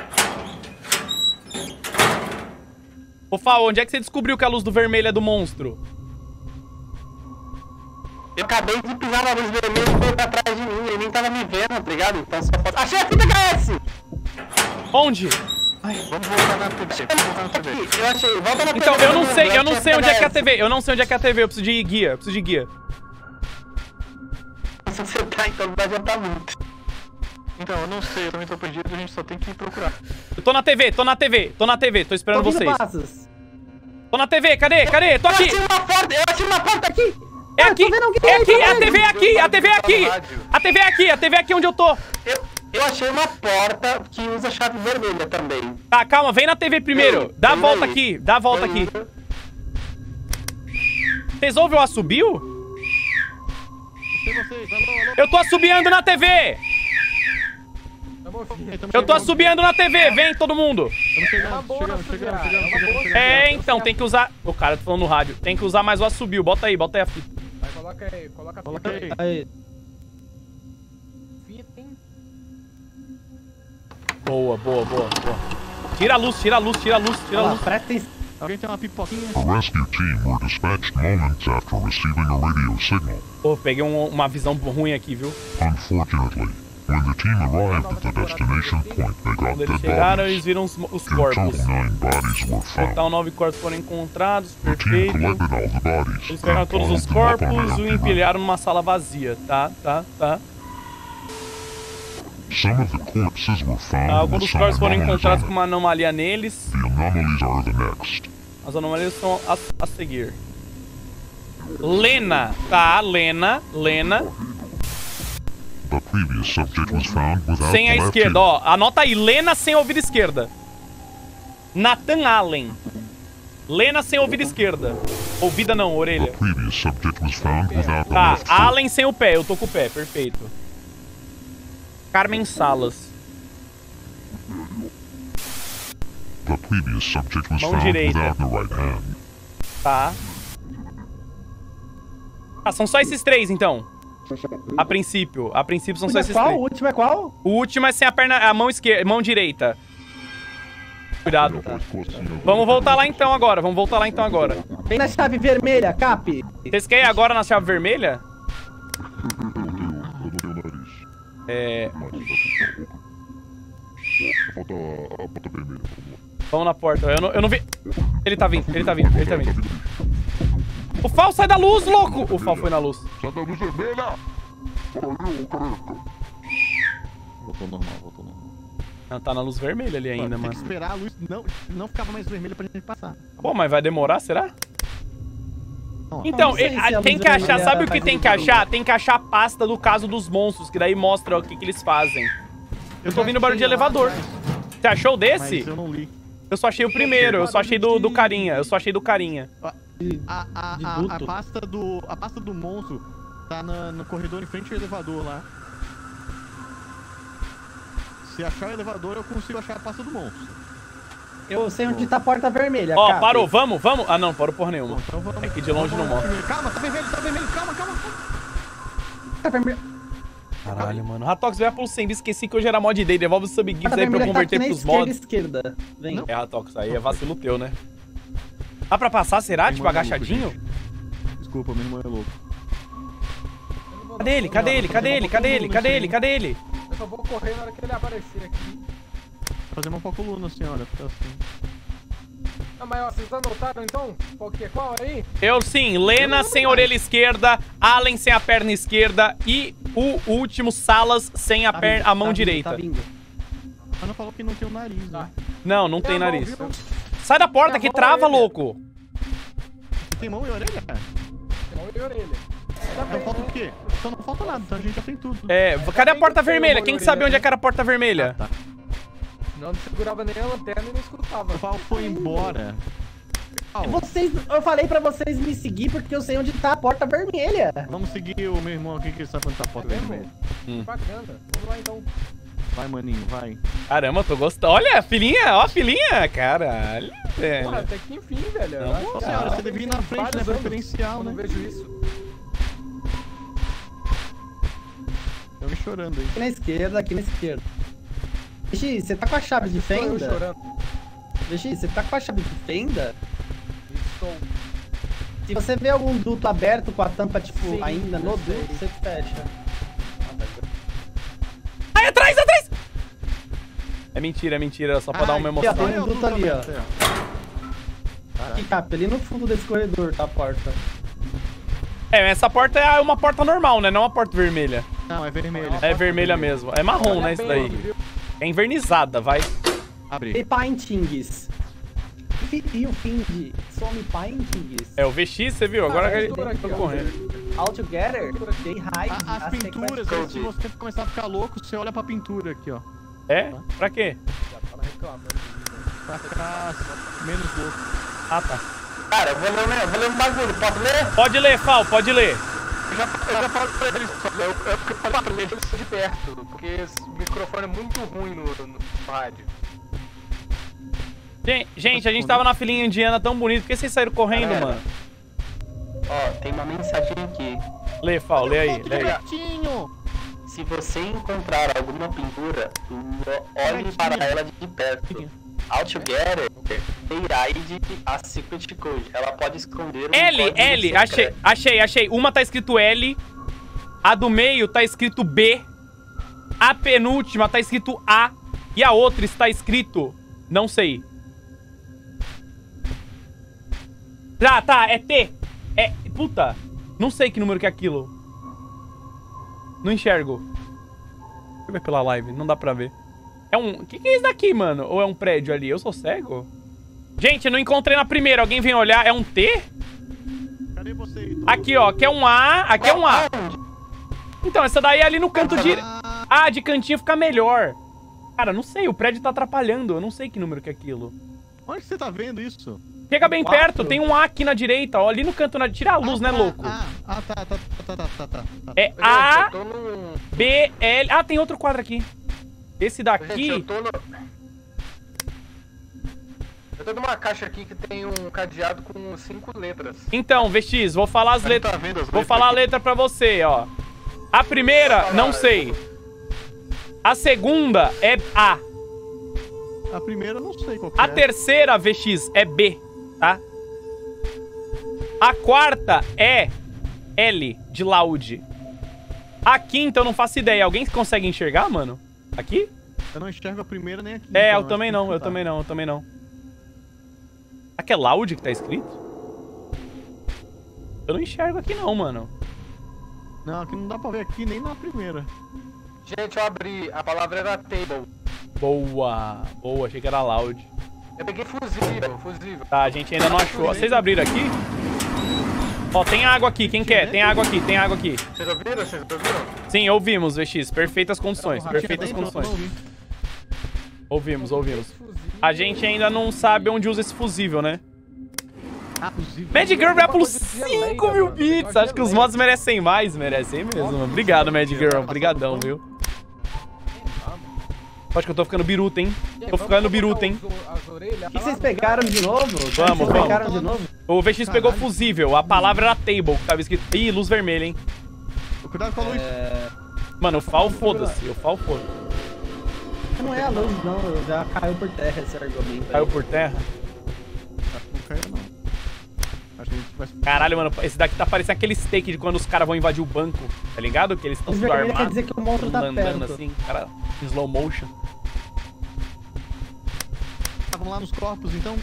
Ô, Fal, onde é que você descobriu que a luz do vermelho é do monstro? Eu acabei de pisar na luz vermelha e veio pra trás de mim. Ele nem tava me vendo, tá ligado? Então só pode... Achei a fita HS! Onde? Vamos voltar na TV. Aqui, eu achei. Volta na TV. Então, eu não sei onde é que é a TV. Eu não sei onde é que é a TV. Eu preciso de guia. Se você tá, então não vai adiantar muito. Então, eu não sei, eu também tô perdido, a gente só tem que procurar. Eu tô na TV. Tô esperando Tô ouvindo vocês. passos. Tô na TV, cadê? Tô aqui! Eu achei uma porta aqui! É aqui! tô vendo alguém É aí, aqui! tô A vendo. TV é aqui! A TV é aqui! A TV é aqui onde eu tô! Eu achei uma porta que usa chave vermelha também. Tá, calma, vem na TV primeiro. Dá a volta aqui, Vocês ouvem o assobio? Eu tô assobiando na TV! Eu tô assobiando na TV, vem todo mundo! Então, tem que usar... O cara tá falando no rádio. Tem que usar mais o assobio. Bota aí a fita. Vai, coloca a fita Aí. Fita, hein? Boa. Tira a luz. Ó lá, presta atenção. Alguém tem uma pipoquinha? The rescue team were dispatched moments after receiving a radio signal. Pô, peguei uma visão ruim aqui, viu? Unfortunately, When the team arrived at the destination point, they got Quando eles dead chegaram, eles bodies. viram os In corpos. total, 9 bodies were found. Total, 9 corpos foram encontrados. The team Perfeito. collected all the bodies Eles pegaram and todos os piled them up on corpos an e empty empilharam numa sala vazia. Tá. Some of the corpses were found Alguns with dos some corpos foram anomalies encontrados on com it. uma anomalia neles. The anomalies are the next. As anomalias são a seguir. Lena. Tá, Lena. The previous subject was found without Sem a the left esquerda, ear. ó. Anota aí, Lena sem ouvir esquerda. Nathan Allen. Lena sem ouvir esquerda. Ouvida não, orelha. The previous subject was found without the Tá, left foot. Allen sem o pé, eu tô com o pé, perfeito. Carmen Salas. The previous subject was Mão found direita. without the right hand. Tá. Ah, são só esses três, então. A princípio são só esses Qual? O três. último é qual? O último é sem a perna, a mão esquerda, mão direita. Cuidado. Vamos voltar lá então agora, Vem na chave vermelha, Cap. Vocês querem ir agora na chave vermelha? Eu não tenho nariz. É... Falta a bota vermelha. Vamos na porta. Eu não vi... Ele tá vindo. O Fal, sai da luz, louco! O Fal foi na luz. Sai da luz vermelha! Valeu, careca. Voltou normal. Não, tá na luz vermelha ali ainda, Tem mano. que esperar a luz não ficava mais vermelha pra gente passar. Pô, mas vai demorar, será? Não. Então, Não sei se a tem luz que achar, vermelha sabe o que faz tem que muito achar? Tem que achar a pasta do caso dos monstros, que daí mostra o que eles fazem. Eu tô ouvindo barulho de elevador. Você achou desse? Mas eu não li. Eu só achei o primeiro, eu só achei do carinha. A pasta do monstro tá no corredor em frente ao elevador lá. Se achar o elevador, eu consigo achar a pasta do monstro. Eu sei onde tá a porta vermelha, Ó, Cap. parou, vamos? Ah, não, parou porra nenhuma. Bom, então vamos. É que de longe não mostra. Calma, tá vermelho, calma. Tá vermelha. Caralho, mano. Ratox, vai pro 100, esqueci que hoje era mod day. Devolve os subgifts Porta aí pra eu vermelha tá aqui converter na pros esquerda, mods. esquerda. Vem. É, Ratox, aí é vacilo teu, né? Dá pra passar, será? Meu Tipo, irmão é louco, agachadinho? gente. Desculpa, meu irmão é louco. Cadê ele? Eu só vou correr na hora que ele aparecer aqui. Fazer uma coluna, senhora. Tá assim. Ah, mas ó, vocês anotaram então? Qual aí? Eu sim, Lena sem a orelha esquerda, Allen sem a perna esquerda e o último Salas sem a, a mão direita. Tá vindo. Ela não falou que não tem o nariz, né? Não tem a mão, nariz. viu? Sai da porta Tem que a mão, trava, orelha. louco. Tem mão e orelha? Mão e orelha. Então falta o quê? Então não falta nada, então a gente já tem tudo. É, cadê a porta tem vermelha? mão e Quem que orelha, sabe onde é né? que era a porta vermelha? Tá. Não segurava nem a lanterna e não escutava. O Val foi embora. Eu falei pra vocês me seguir porque eu sei onde tá a porta vermelha. Vamos seguir o meu irmão aqui que ele sabe onde tá a porta vermelha. Bacana. Vamos lá então. Vai, maninho, vai. Caramba, tô gostando. Olha, a filhinha, ó a filhinha. Caralho, velho. Porra, até que enfim, velho. Não, Vai, Ô cara. senhora, você devia ir na frente, né? Vários anos Preferencial, Eu né? não vejo isso. Eu me chorando aí. Aqui na esquerda. Vixe, você tá com a chave de Estou eu fenda? chorando. Vixe, você tá com a chave de fenda? Estou. Se você vê algum duto aberto com a tampa, tipo, Sim, ainda no eu sei. duto, você fecha. Ai, atrás! É mentira, só pra dar uma emoção. Tem um duto ali, ó. Aqui, Cap, ali no fundo desse corredor tá a porta. É, essa porta é uma porta normal, né? Não uma porta vermelha. Não, é vermelho. É vermelha mesmo. É marrom, né, isso daí. É invernizada, vai. Abre. E paintings. E o fim de some paintings. É o VX, você viu? Agora Ah, que é, tô correndo. All together, they hide As pinturas, se você começar a ficar louco, você olha pra pintura aqui, ó. É? Pra quê? Pra ficar menos louco. Ah, tá. Cara, eu vou ler um bagulho, posso ler? Pode ler, Fal, pode ler. Eu já falo pra eles, eu falo pra eles de perto, porque esse microfone é muito ruim no rádio. Gente, a gente tava na filinha indiana tão bonito. Por que vocês saíram correndo, Galera. mano? Ó, tem uma mensagem aqui. Lê, Fal, lê aí, lê aí. Gatinho! Se você encontrar alguma pintura, olhe para ela de perto. All together, they hide a secret code. Ela pode esconder um código L, secreto. achei. Uma tá escrito L, a do meio tá escrito B A penúltima tá escrito A. E a outra está escrito... Não sei. Tá, é T. É... Puta. Não sei que número que é aquilo. Não enxergo. Deixa eu ver pela live, não dá pra ver. É um... O que é isso daqui, mano? Ou é um prédio ali? Eu sou cego? Gente, eu não encontrei na primeira. Alguém vem olhar. É um T? Cadê você? Aqui, ó. Aqui é um A. Aqui é um A. Então, essa daí é ali no canto de... Ah, de cantinho fica melhor. Cara, não sei. O prédio tá atrapalhando. Eu não sei que número que é aquilo. Onde você tá vendo isso? Chega bem perto. Tem um A aqui na direita, ó. Ali no canto... Tira a luz, né, louco? Tá. É A, B, L... Ah, tem outro quadro aqui. Esse daqui... Gente, eu tô numa caixa aqui que tem um cadeado com 5 letras. Então, VX, vou falar as letras. Tá vendo as Vou letras falar a aqui? letra pra você, ó. A primeira, não sei. A segunda é A. A primeira eu não sei qual que A é. terceira, VX, é B, tá? A quarta é L, de loud. A quinta eu não faço ideia. Alguém consegue enxergar, mano? Aqui? Eu não enxergo a primeira nem aqui. É, então eu também não, eu também não, eu também não. Aqui é loud que tá escrito? Eu não enxergo aqui não, mano. Não, aqui não dá pra ver aqui nem na primeira. Gente, eu abri. A palavra era table. Boa, boa, achei que era loud. Eu peguei fusível. Tá, a gente ainda não achou. Vocês abriram aqui? Ó, tem água aqui, quem quer? Tem água aqui, tem água aqui. Vocês ouviram? Sim, ouvimos, VX. Perfeitas condições, perfeitas condições. Ouvimos. A gente ainda não sabe onde usa esse fusível, né? Mad Girl vai por 5 mil bits. Acho que os mods merecem mais. Merecem mesmo, mano. Obrigado, Mad Girl. Obrigadão, viu? Acho que eu tô ficando biruta, hein? Tô ficando biruta, hein? O que vocês pegaram de novo? Vamos. Vocês pegaram de novo? O VX pegou fusível. A palavra era table, que tava escrito... Ih, luz vermelha, hein? Cuidado com a luz. Mano, o FAO foda-se. O FAO foda-se. Não é a luz, não. Já caiu por terra esse argumento aí. Caiu por terra? Não caiu, não. Acho que a gente vai... Caralho, mano, esse daqui tá parecendo aquele steak de quando os caras vão invadir o banco, tá ligado? Que eles estão Luz tudo vermelha armados, quer dizer que o monstro tá andando perto. assim, cara, em slow motion. Vamos lá nos corpos, então.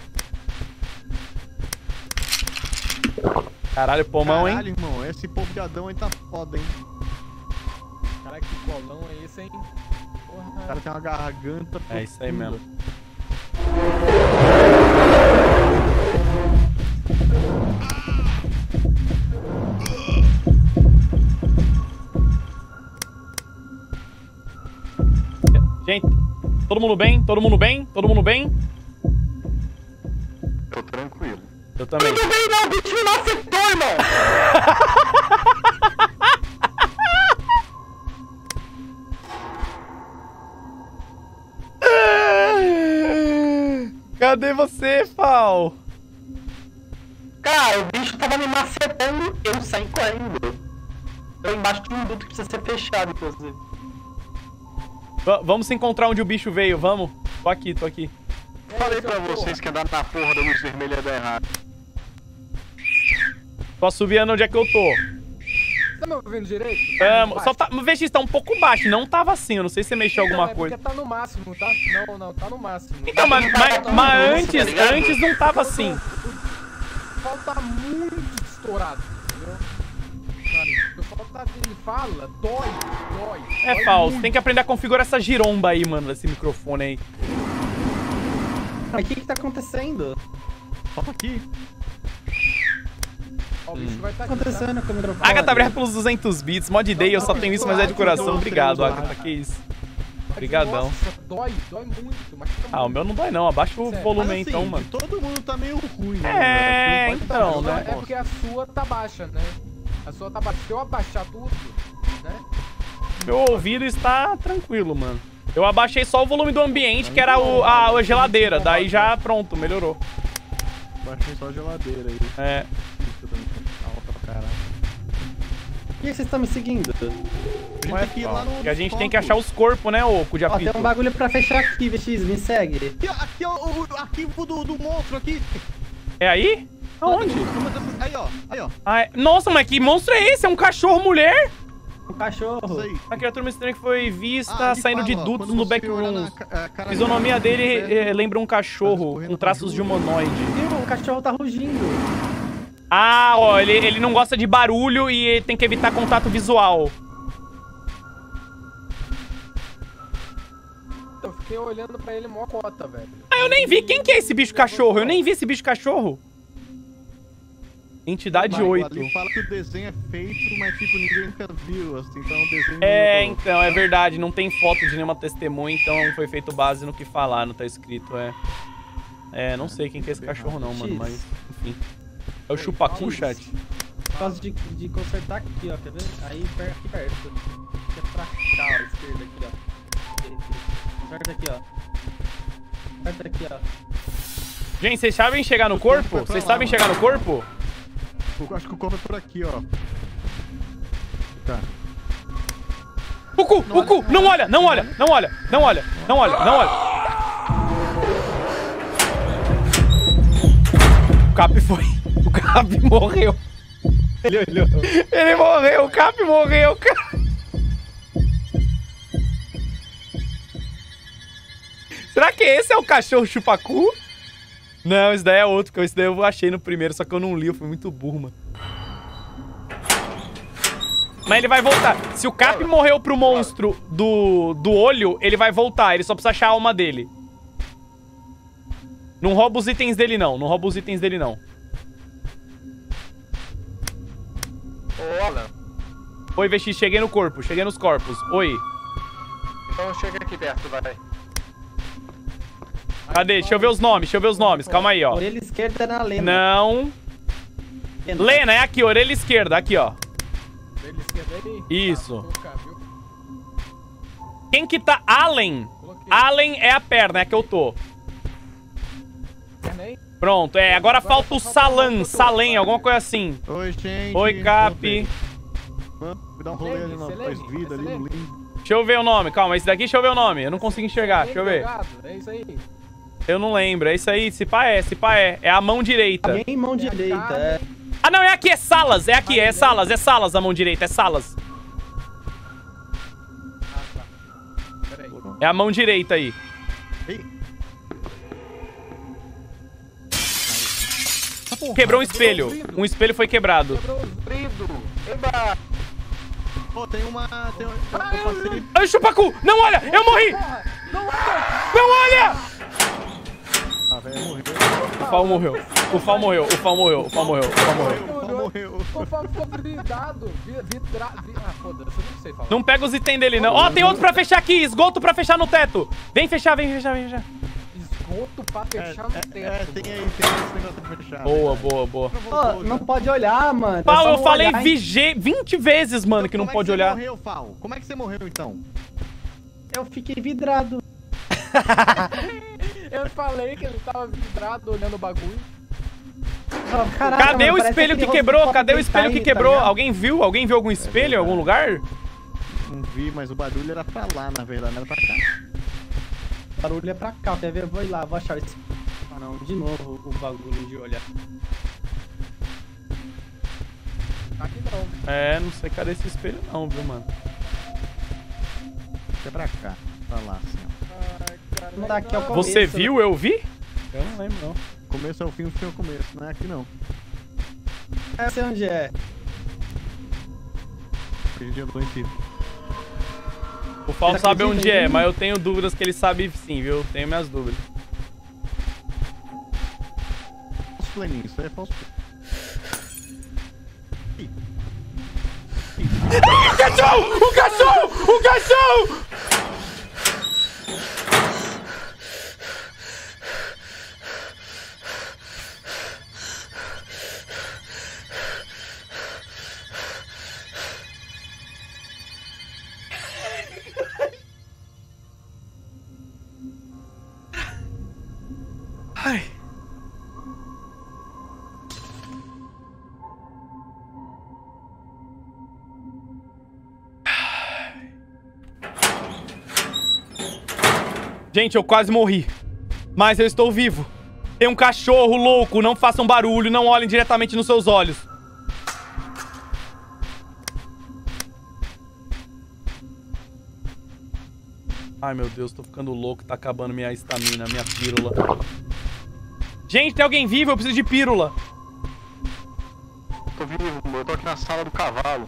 Caralho, pomão, Caralho, hein? irmão, esse polvilhadão aí tá foda, hein? Caralho, que bolão é esse, hein? O Porra. cara tem uma garganta. É isso aí profunda. mesmo. Gente, todo mundo bem? Todo mundo bem? Todo mundo bem? Tô tranquilo. Eu também. Não, o bicho me macetou, irmão! Cadê você, Fal? Cara, o bicho tava me macetando, eu saí correndo. Eu embaixo de um duto que precisa ser fechado, inclusive. Vamos se encontrar onde o bicho veio, vamos? Tô aqui. Falei pra vocês que andar na porra da luz vermelha dá errado. Tô assoviando onde é que eu tô. Tá me ouvindo direito? Vamos. Só tá. Veja, está um pouco baixo. Não tava assim. Eu não sei se você mexeu alguma coisa. Porque tá no máximo, tá? Não, tá no máximo. Então, mas antes não tava assim. O pessoal tá muito estourado, entendeu? O pessoal tá, ele fala, dói. É falso. Tem que aprender a configurar essa giromba aí, mano, desse microfone aí. Mas o que tá acontecendo? Toma aqui. Ó, o bicho vai O que tá tá aqui, tá? acontecendo com o microfone? Agatha obrigado pelos 200 bits. Mod day, eu só tenho isso, mas é de coração. Obrigado, Agatha. Que isso. Obrigadão. Nossa, dói muito. Mas fica Ah, o meu não dói não. Abaixa o Sério. volume Mas, aí assim, então, mano. todo mundo tá meio ruim, né? É, Não pode então, fazer né? essa É porque a sua tá baixa, né? A sua tá baixa. Se eu abaixar tudo, né? Meu ouvido está tranquilo, mano. Eu abaixei só o volume do ambiente, que era a geladeira. Daí já, pronto, melhorou. Baixei só a geladeira aí. É. Isso também tá alta pra caralho. Por que vocês estão me seguindo? Não é tem que ir lá no que a gente tem que foco. achar os corpos, né, ô cu de Ó, tem apito? um bagulho pra fechar aqui, VX, me segue. Aqui, ó, o arquivo do monstro aqui. É aí? Aonde? Aí, ó. Ah, é... Nossa, mas que monstro é esse? É um cachorro mulher? Um cachorro. Isso aí. A criatura estranha que foi vista ele saindo de fala, ó, dutos quando no você olha backrooms. cara A fisionomia dele, dele lembra um cachorro, com traços de humanoide. Viu? O cachorro tá rugindo. Ah, ó, ele não gosta de barulho e ele tem que evitar contato visual. Eu fiquei olhando pra ele mó cota, velho. Ah, eu nem vi. Quem que é esse bicho cachorro? Eu nem vi esse bicho cachorro. Entidade 8. Ali fala que o desenho é feito, mas tipo, ninguém nunca viu, assim, então o desenho... Então, é verdade. Não tem foto de nenhuma testemunha, então foi feito base no que falaram, tá escrito, não sei quem que é esse cachorro não, mano, mas, enfim. É o Chupacu, chat? Por causa de consertar aqui, ó, quer ver? Aí, aqui perto. Aqui é pra cá, ó, esquerda aqui, ó. Perto aqui, ó. Perto aqui, ó. Gente, vocês sabem chegar no corpo? Vocês sabem chegar no corpo? Eu acho que o corpo é por aqui, ó. Tá. O cu! Não olha, não olha, não olha, não olha, não olha, não olha. O Cap foi. O Cap morreu. Ele olhou. Ele morreu, o Cap morreu, cara. Será que esse é o cachorro Chupacu? Não, esse daí é outro, porque esse daí eu achei no primeiro, só que eu não li, eu fui muito burro, mano. Mas ele vai voltar. Se o Cap morreu pro monstro do olho, ele vai voltar, ele só precisa achar a alma dele. Não rouba os itens dele, não. Não rouba os itens dele, não. Olha. Oi, VX, cheguei no corpo, cheguei nos corpos. Oi. Então chega aqui perto, vai. Cadê? Deixa eu ver os nomes, calma aí, ó. Orelha esquerda na Lena. Não. Lena, é aqui, orelha esquerda, aqui, ó. Orelha esquerda aí? Isso. Tá, vou colocar, viu? Quem que tá? Allen. Coloquei. Allen é a perna, é a que eu tô. Perna aí? Pronto, agora falta o Salem, alguma coisa assim. Oi, gente. Oi, Cap. Vamos dar um rolê ali na pós-vida, ali no limbo. Deixa eu ver o nome, calma, esse daqui deixa eu ver o nome. Eu não consigo enxergar, deixa eu ver. É isso aí. Eu não lembro, é isso aí, se pá é. É a mão direita. Alguém mão direita, é. Ah, não, é aqui, é Salas, é aqui, é Salas a mão direita, é Salas. Ah, tá. Pera aí. É a mão direita aí. Ei. Quebrou um espelho. Um espelho foi quebrado. Quebrou os brindos. Eba! Pô, tem uma... eu passei... Ai, Chupacu! Não olha! Eu morri! Não olha! Não olha! Ah, velho, morreu. O Fal morreu. O Fal morreu. O Fal morreu. O Fal morreu. O Fal morreu. Morreu. O Fal ficou blindado. Ah, foda-se, eu não sei falar. Não pega os itens dele, não. Ó, tem outro pra fechar aqui. Esgoto pra fechar no teto. Vem fechar, vem fechar, vem fechar. Esgoto pra fechar no teto. Tem esse negócio pra fechar. Boa, boa, boa. Pô, não pode olhar, mano. Fal, É eu só falei olhar, 20 vezes, mano, que não pode olhar. Como é que você morreu, Fal? Como é que você morreu, então? Eu fiquei vidrado. Eu falei que ele tava vidrado olhando o bagulho. Oh, caraca, Cadê mano, o parece espelho que aquele quebrou? rosto Cadê o de espelho que Popeye, quebrou? tá ligado? Alguém viu? Alguém viu algum espelho em algum lugar? Não vi, mas o barulho era pra lá, na verdade, não era pra cá. O barulho é pra cá, quer ver? Eu vou ir lá, vou achar esse... Ah, não, de novo o bagulho de olhar. Aqui não. É, não sei cadê esse espelho não, viu, mano? É pra cá, pra lá, assim, ó. Ai, cara, Não tá aqui, é o começo. Você viu? Eu vi? Eu não lembro, não. Começo é o fim é o começo, não é aqui não. Eu sei onde é. Perdi a dois aqui. O Fal Você sabe acredita onde em é, mim? mas eu tenho dúvidas que ele sabe sim, viu? Eu tenho minhas dúvidas. Falso planinho, isso é falso. O cachorro! O cachorro! O cachorro! Ai. Gente, eu quase morri. Mas eu estou vivo. Tem um cachorro louco. Não façam barulho. Não olhem diretamente nos seus olhos. Ai, meu Deus, tô ficando louco. Tá acabando minha estamina, minha pílula. Gente, tem alguém vivo? Eu preciso de pílula. Tô vivo, eu tô aqui na sala do cavalo.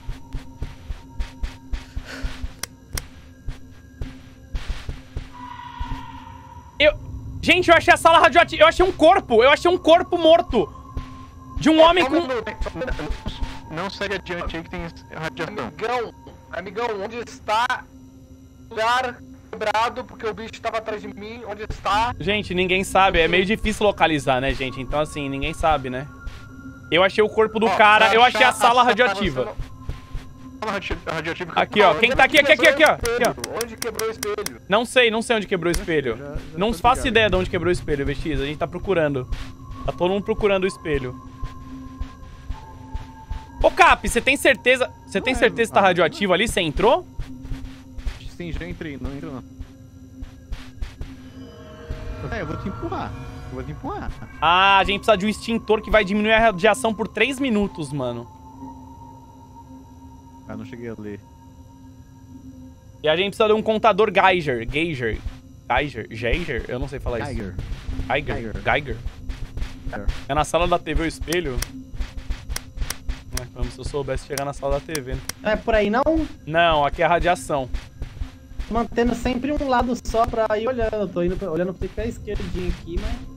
Gente, eu achei a sala radioativa. Eu achei um corpo. Eu achei um corpo morto. De um homem com... Não segue adiante aí que tem radiação. Amigão, onde está o lugar quebrado? Porque o bicho tava atrás de mim. Onde está? Gente, ninguém sabe. É meio difícil localizar, né, gente? Então, assim, ninguém sabe, né? Eu achei o corpo do cara. Eu achei a sala radioativa. Aqui, ó. Quem tá aqui, ó. Aqui, ó. Onde quebrou o espelho? Não sei onde quebrou o espelho. Não faço ideia de onde quebrou o espelho, VX. A gente tá procurando. Tá todo mundo procurando o espelho. Ô, Cap, você tem certeza... Você tem certeza que tá radioativo ali? Você entrou? Sim, já entrei. Não entrou, não. Eu vou te empurrar. Ah, a gente precisa de um extintor que vai diminuir a radiação por 3 minutos, mano. Ah, não cheguei a ler. E a gente precisa de um contador Geiger? Eu não sei falar isso. Geiger. É na sala da TV o espelho? Como se eu soubesse chegar na sala da TV, né? Não é por aí, não? Não, aqui é a radiação. Mantendo sempre um lado só pra ir olhando. Eu tô olhando pra esquerdinho aqui, mas...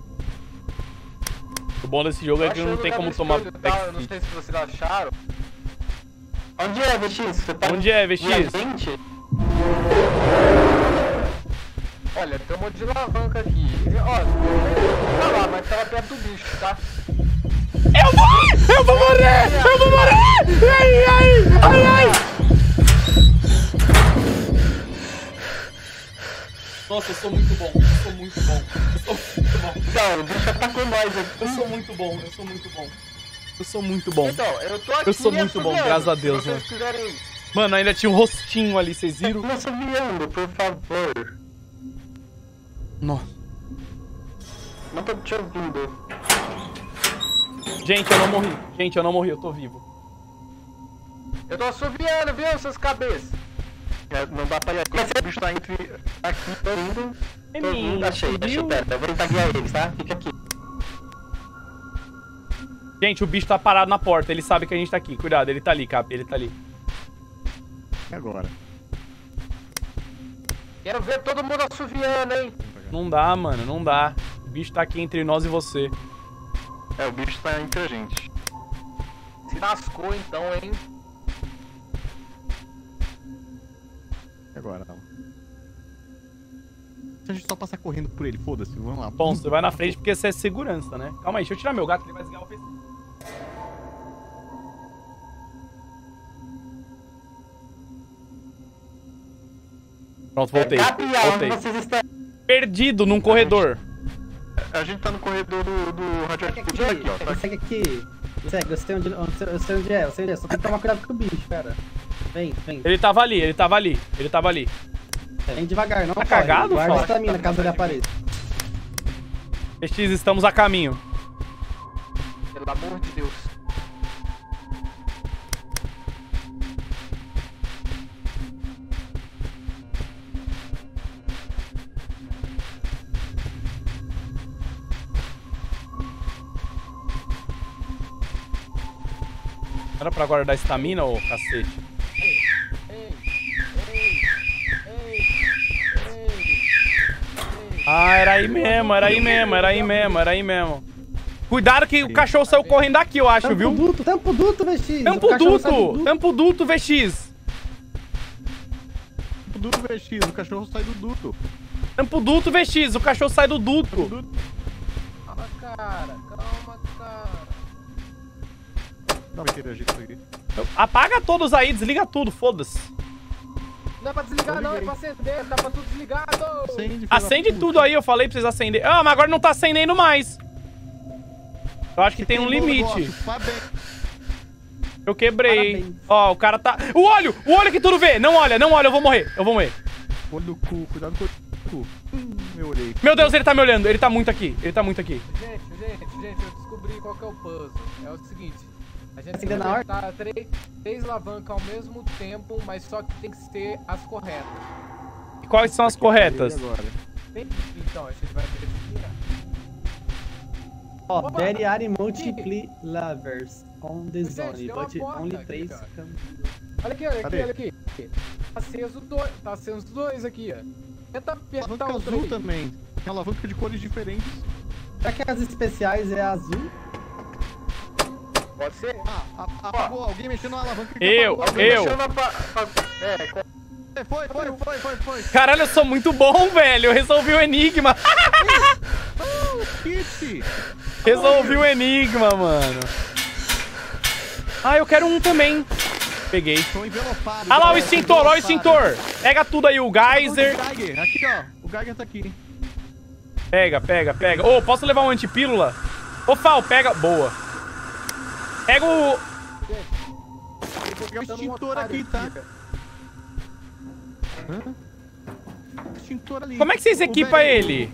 O bom desse jogo é que não tem como tomar... Eu não sei se vocês acharam. Onde é, VX? Você tá Onde é, VX? Olha, tem um monte de alavanca aqui. Ó, tá lá, mas tava perto do bicho, tá? Eu vou morrer! Ai! Nossa, eu sou muito bom. Não, o bicho atacou nós aqui. Eu sou muito bom. Então, eu tô aqui. Eu sou muito bom, graças a Deus, mano. Mano, ainda tinha um rostinho ali, vocês viram? Não assoviando, por favor. Nossa. Não tô te ouvindo. Gente, eu não morri, eu tô vivo. Eu tô assoviando, viu, seus cabeças? Não dá pra ir aqui, o bicho tá entre aqui, todo mundo. Achei, pera, eu vou tentar guiar eles, tá? Fica aqui. Gente, o bicho tá parado na porta, ele sabe que a gente tá aqui. Cuidado, ele tá ali, Cap, ele tá ali. E agora? Quero ver todo mundo assoviando, hein? Não dá, mano, não dá. O bicho tá aqui entre nós e você. O bicho tá entre a gente. Se lascou então, hein? E agora? Se a gente só passar correndo por ele, foda-se, vamos lá. Bom, você vai na frente porque você é segurança, né? Calma aí, deixa eu tirar meu gato, ele vai desligar o PC. Pronto, voltei. Vocês estão... Perdido num corredor. A gente tá no corredor do radioativo. Aqui, ó. Segue aqui. Segue, eu sei onde é. Só tem que tomar cuidado com o bicho, pera. Vem. Ele tava ali. Vem devagar, não tá cagado, guarda a Fausto? estamina caso ele apareça. PX, estamos a caminho. Pelo amor de Deus. Era pra guardar estamina, ô cacete? Ah, era aí mesmo. Cuidado que o cachorro saiu correndo daqui, eu acho, viu? Tampo duto, VX. Tampo duto, VX. Duto, VX, o cachorro sai do duto. Tampo duto, VX, o cachorro sai do duto. Calma, cara. Não vai interagir com isso aqui. Apaga todos aí, desliga tudo, foda-se. Não é pra desligar, não, é pra acender, tá pra tudo desligado. Acende tudo aí, eu falei pra vocês acender. Ah, mas agora não tá acendendo mais. Eu acho que tem um limite. Eu quebrei. Parabéns. Ó, o cara tá... O olho que tudo vê. Não olha, eu vou morrer. Olho do cu, cuidado com o cu. Eu olhei. Meu Deus, ele tá me olhando, ele tá muito aqui. Gente, eu descobri qual que é o puzzle. É o seguinte, a gente tem que apertar três alavancas ao mesmo tempo, mas só que tem que ser as corretas. E quais são as corretas? Agora. Então, a gente vai ter que virar. Ó, Opa, there are aqui. multiple lovers on the Gente, zone, tem uma but porta only aqui, 3 cara. can... Olha aqui, olha aqui, Cadê? olha aqui. Tá aceso dois, tá aceso os dois aqui, ó. Tenta apertar Alavanca o azul trem. também. Tem alavanca de cores diferentes. Será que as especiais é azul? Pode ser? Apagou. Alguém mexeu na alavanca que Eu. apagou. Mexeu na Foi. Caralho, eu sou muito bom, velho. Eu resolvi o enigma. Kit. Resolvi o enigma, mano. Ah, eu quero um também. Peguei. Tô envelopado. Ah lá o galera, extintor, ó o envelopado. extintor. Pega tudo aí, o geyser. Geiger. Aqui, ó. O Geiger tá aqui. Pega. Ô, posso levar um antipílula? Ô, Fal, pega. Boa. Pega o... Tem um extintor aqui, tá? Extintor ali. Como é que vocês O equipam velho- ele?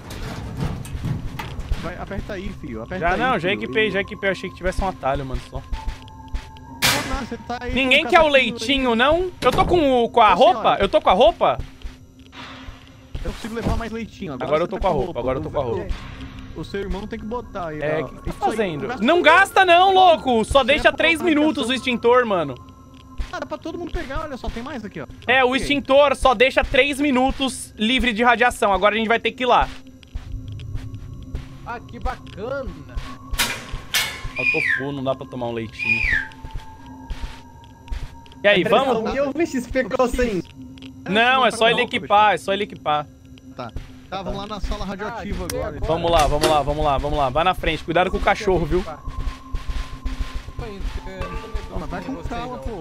Vai, aperta aí, filho. Aperta Já aí, não, já filho. equipei. Eu achei que tivesse um atalho, mano, só. Não, você tá aí Ninguém com quer o casaquinho leitinho, não? Eu tô com a Ô, roupa? senhora. Eu tô com a roupa? aí. Eu consigo levar mais leitinho. Agora eu você tô tá com a roupa, agora eu tô com a roupa. O seu irmão tem que botar aí. É, ó. o que você tá Isso aí, fazendo? gasta Não gasta não, louco! Só deixa pra 3 marcação. minutos o extintor, mano. Ah, dá pra todo mundo pegar, olha só, tem mais aqui, ó. É, o Ok. extintor só deixa 3 minutos livre de radiação. Agora a gente vai ter que ir lá. Ah, que bacana. Eu tô full, não dá pra tomar um leitinho. E aí, vamos? Alguém ouve XP ficou sem... Não, é só ele roupa, equipar, é só ele equipar. Tá, vamos lá na sala radioativa Ah, que agora. agora. Vamos lá. Vai na frente, cuidado com o cachorro, viu? Não, mas vai com calma, pô.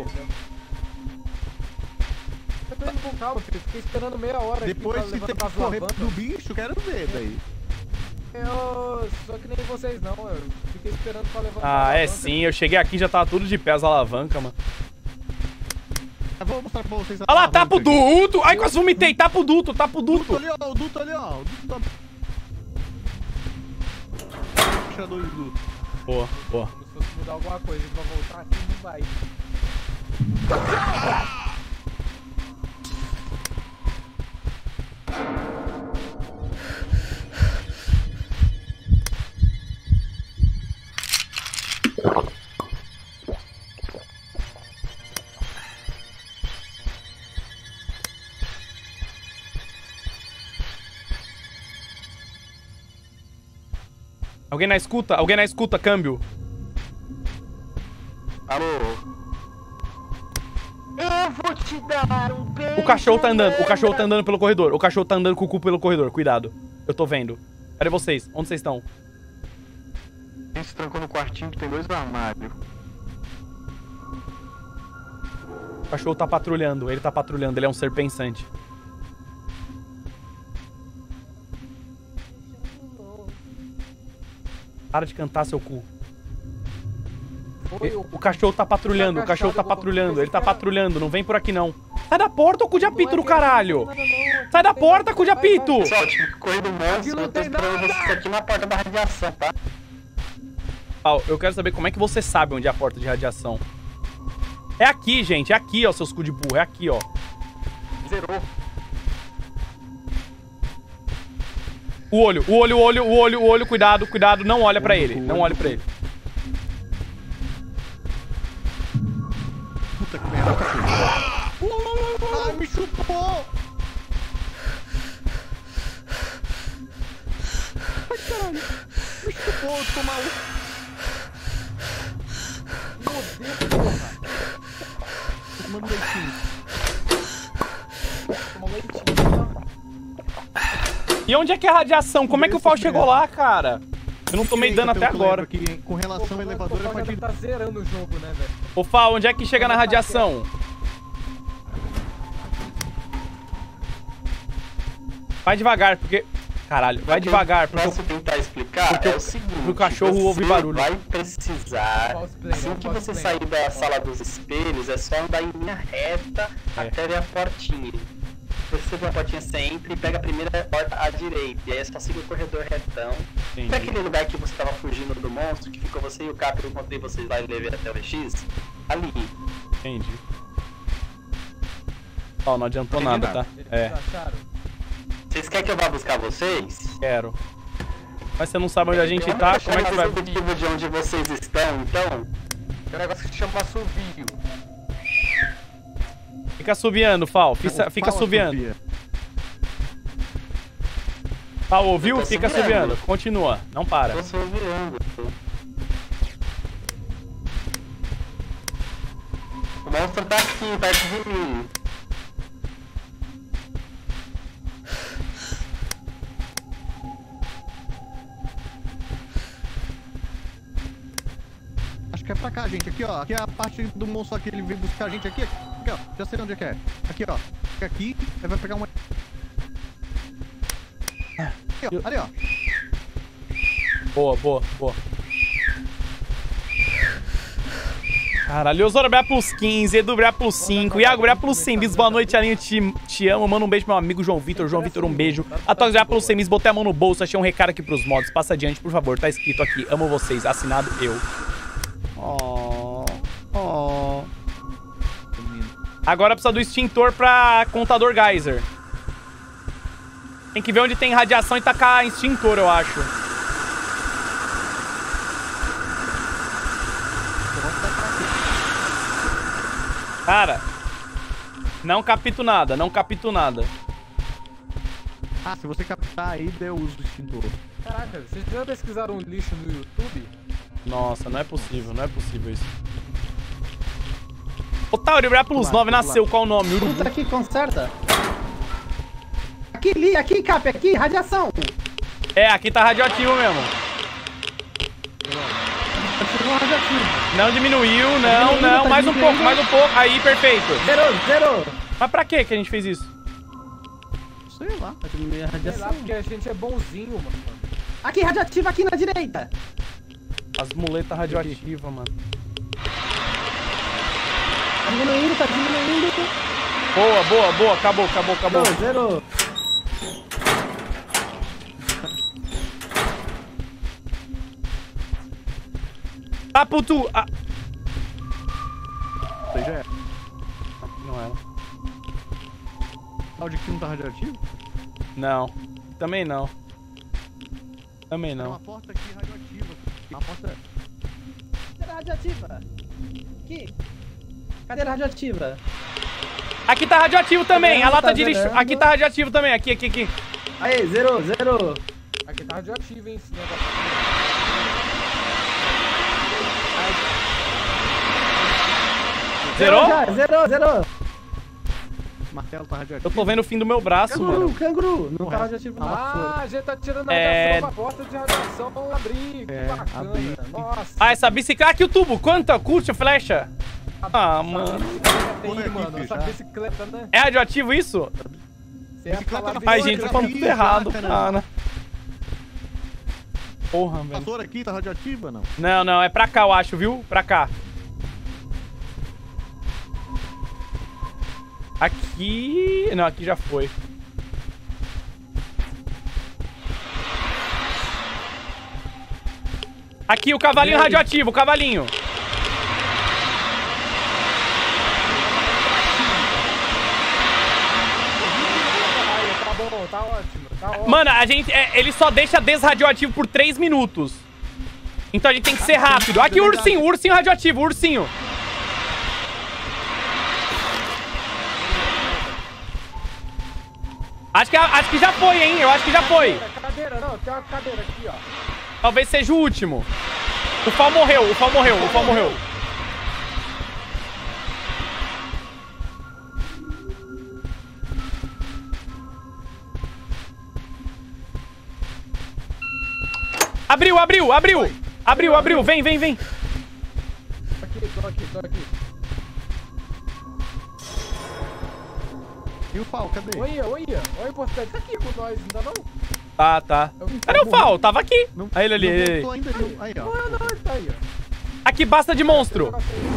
Eu tô indo com calma, filho. Fiquei esperando meia hora Depois aqui se pra tem levantar que as correr alavanca. do bicho, quero ver daí. Eu sou que nem vocês não, eu fiquei esperando pra levantar Ah, a é alavanca. sim, eu cheguei aqui e já tava tudo de pé as alavancas, mano. Eu vou mostrar pra vocês a Olha lá, alavanca tapa o aqui. duto! Ai, quase vomitei, tapa o duto. O duto ali, ó, o duto ali, ó. O duto tá... Puxador de duto. Boa. Como se fosse mudar alguma coisa pra voltar aqui, não vai. Alguém na escuta, câmbio. Alô? Eu vou te dar um beijo. O cachorro tá andando pelo corredor. O cachorro tá andando com o cu pelo corredor, cuidado. Eu tô vendo. Cadê vocês? Onde vocês estão? A gente se trancou no quartinho que tem 2 armários. O cachorro tá patrulhando, ele é um ser pensante. Para de cantar, seu cu. Foi O cachorro tá patrulhando, ele tá patrulhando, não vem por aqui não. Sai da porta, ô cu de apito do caralho! Sai da porta, cu de apito! Pessoal, eu tive que correr do monstro, eu tô esperando vocês aqui na porta da radiação, tá? Paulo, eu quero saber como é que você sabe onde é a porta de radiação. É aqui, gente, é aqui, ó, seus cu de burro, é aqui, ó. Zerou. O olho, cuidado, não olha pra ele, não olha pra ele. Puta que merda, cachorro. Ai, me chupou! Ai, caralho. Me chupou, eu tô maluco. Tomando leitinho. Tomou leitinho. E onde é que é a radiação? Como é que o Fal chegou lá, cara? Eu não tomei dano até agora. Aqui, com relação ao elevador, é O pra já tá zerando o jogo, né, velho? Ô, Fal, onde é que chega na radiação? Vai devagar, porque... Caralho, vai devagar, porque... Posso tentar explicar? É o seguinte, o cachorro ouve você barulho. vai precisar, Cosplay, assim que cosplay. você sair da sala dos espelhos, é só andar em linha reta até ver a portinha. Depois que você vê a portinha, você entra e pega a primeira porta à direita. E aí é só seguir o corredor retão. Entendi. Até aquele lugar que você tava fugindo do monstro, que ficou você e o Cap, eu encontrei vocês lá e levei até o VX. Ali. Entendi. Ó, não adiantou nada, tá? É, Vocês querem que eu vá buscar vocês? quero. Mas você não sabe onde a gente tá, como é que você vai... motivo de onde vocês estão, então? Tem um negócio que se chama assovio. Fica assoviando, Fal. Fica assoviando. Fal, ouviu? Fica assoviando. Continua, não para. Tô assoviando. O monstro tá aqui, perto de mim. Acho que é pra cá, gente. Aqui, ó. Aqui é a parte do monstro que ele veio buscar a gente. Aqui, aqui, ó. Já sei onde é que é. Aqui, ó. Fica aqui. Aí vai pegar uma... Aqui, ó. Ali, ó. Boa, boa, boa. Caralho, Osoro brilha plus 15, Edu brilha plus 5, Iago brilha plus 100 bis, boa noite, Alinho, te amo, manda um beijo pro meu amigo João Vitor, um beijo. A Tox brilha plus 100 bis, botei a mão no bolso, achei um recado aqui pros mods, passa adiante, por favor, tá escrito aqui, amo vocês, assinado eu. Oh. Agora precisa do extintor pra contador Geyser. Tem que ver onde tem radiação e tacar extintor, eu acho. Cara, não capto nada, não capto nada. Ah, se você captar aí, eu uso o extintor. Caraca, vocês já pesquisaram lixo no YouTube? Nossa, não é possível isso. Otário, Bra plus 9 nasceu, qual o nome? Urubu. Puta aqui, conserta. Aqui, Cap, aqui, radiação. É, aqui tá radioativo mesmo. Continua radioativo. Não diminuiu, não, mais um pouco. Aí, perfeito. Zero. Mas pra que a gente fez isso? Sei lá. Pra diminuir a Sei lá, radiação. porque a gente é bonzinho, mano. Aqui, radioativo aqui na direita. As muletas radioativas, mano. Tá diminuindo. Boa, acabou. Zero. Ah, puto! Ah. Isso aí já é. Não era. O de aqui não tá radioativo? Não. Também não. Tem uma porta aqui radioativa. Uma porta... Cadeira radioativa. Aqui. Cadeira radioativa. Aqui tá radioativo também, a lata de zerando. lixo. Aqui tá radioativo também, aqui. Aí, zero. Aqui tá radioativo, hein, esse negócio. Zerou? Zero. O martelo tá radioativo. Eu tô vendo o fim do meu braço, mano. Canguru. Não tá radioativo, não. Ah, a gente tá tirando a É. radiação pra porta de radiação pra abrir. Que bacana. abrir. Nossa. Ah, essa bicicleta. Aqui o tubo, quanto? Curte a flecha? Ah, mano. Tem, Põe aqui, mano, filho, essa já. bicicleta, né? É radioativo isso? Você ia Bicicleta falar na Ai, Porra, gente, eu já tô tudo fiz, errado, já, cara. Porra, A velho. vassoura aqui tá radioativa, não? Não, é pra cá, eu acho, viu? Pra cá. Aqui... Não, aqui já foi. Aqui, o cavalinho radioativo, o cavalinho. Tá bom, tá ótimo. Mano, a gente... ele só deixa desradioativo por 3 minutos. Então a gente tem que ser rápido. Aqui o ursinho radioativo, o ursinho. Acho que já foi, hein? Eu acho que já foi. Cadeira, não, tem uma cadeira aqui, ó. Talvez seja o último. O Fal morreu. Abriu. Vem. Tô aqui. E o pau, cadê? Oi, importante. Tá aqui com nós, ainda não? Tá. Cadê o Fal? Tava aqui. Não, Aí ele ali. não Ele. voltou ainda, não. Aí, ó. Não, ele tá aí, ó. Aqui basta de monstro.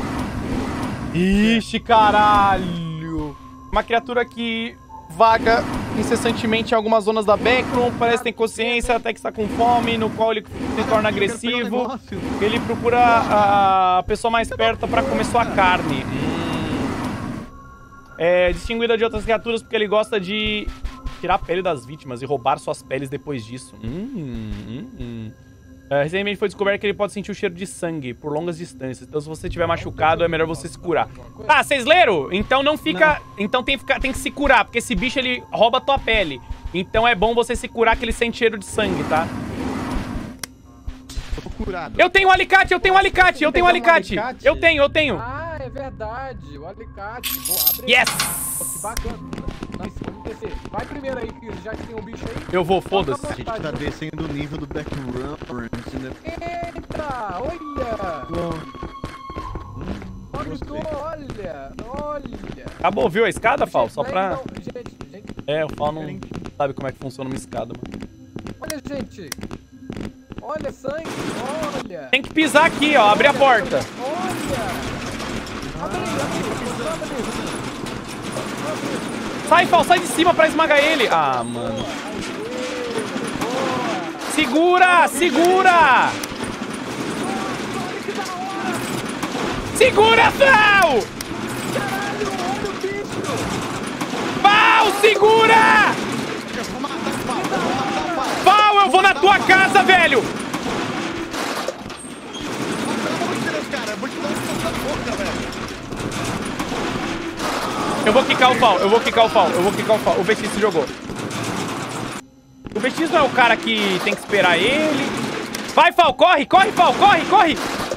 Ixi, caralho. Uma criatura que vaga incessantemente em algumas zonas da backroom, parece que tem consciência, até que está com fome, no qual ele se torna agressivo. Ele procura a pessoa mais perto para comer sua carne. É distinguida de outras criaturas porque ele gosta de tirar a pele das vítimas e roubar suas peles depois disso. Recentemente foi descoberto que ele pode sentir o cheiro de sangue por longas distâncias. Então, se você estiver machucado, é melhor você se curar. Tá, vocês leram? Então não fica... Não. Então tem que se curar, porque esse bicho, ele rouba a tua pele. Então é bom você se curar, que ele sente cheiro de sangue, tá? Curado. Eu tenho um alicate, eu tenho um alicate, eu tenho um alicate. Eu tenho. Ah, é verdade. O alicate. Boa, abre. Yes! Pô, que bacana. Nice, vamos descer. Vai primeiro aí, Cris, já que tem um bicho aí. Eu vou, foda-se. A gente tá descendo o nível do background. Eita, olha! Olha! Acabou, viu a escada, Fal? Só Gente, pra... não, gente. É, o Fal não sabe como é que funciona uma escada, mano. Olha, gente. Olha, sangue, olha. Tem que pisar aqui, ó, abrir a porta. Olha. Abre. Sai, Fal, sai de cima pra esmagar ele. Ah, mano. Segura! Segura, Fal! Fal, segura! Fal, eu vou na tua casa, velho! Eu vou quicar o Fal. O VX se jogou. O VX não é o cara que tem que esperar ele. Vai, Fal, corre, Fal, corre!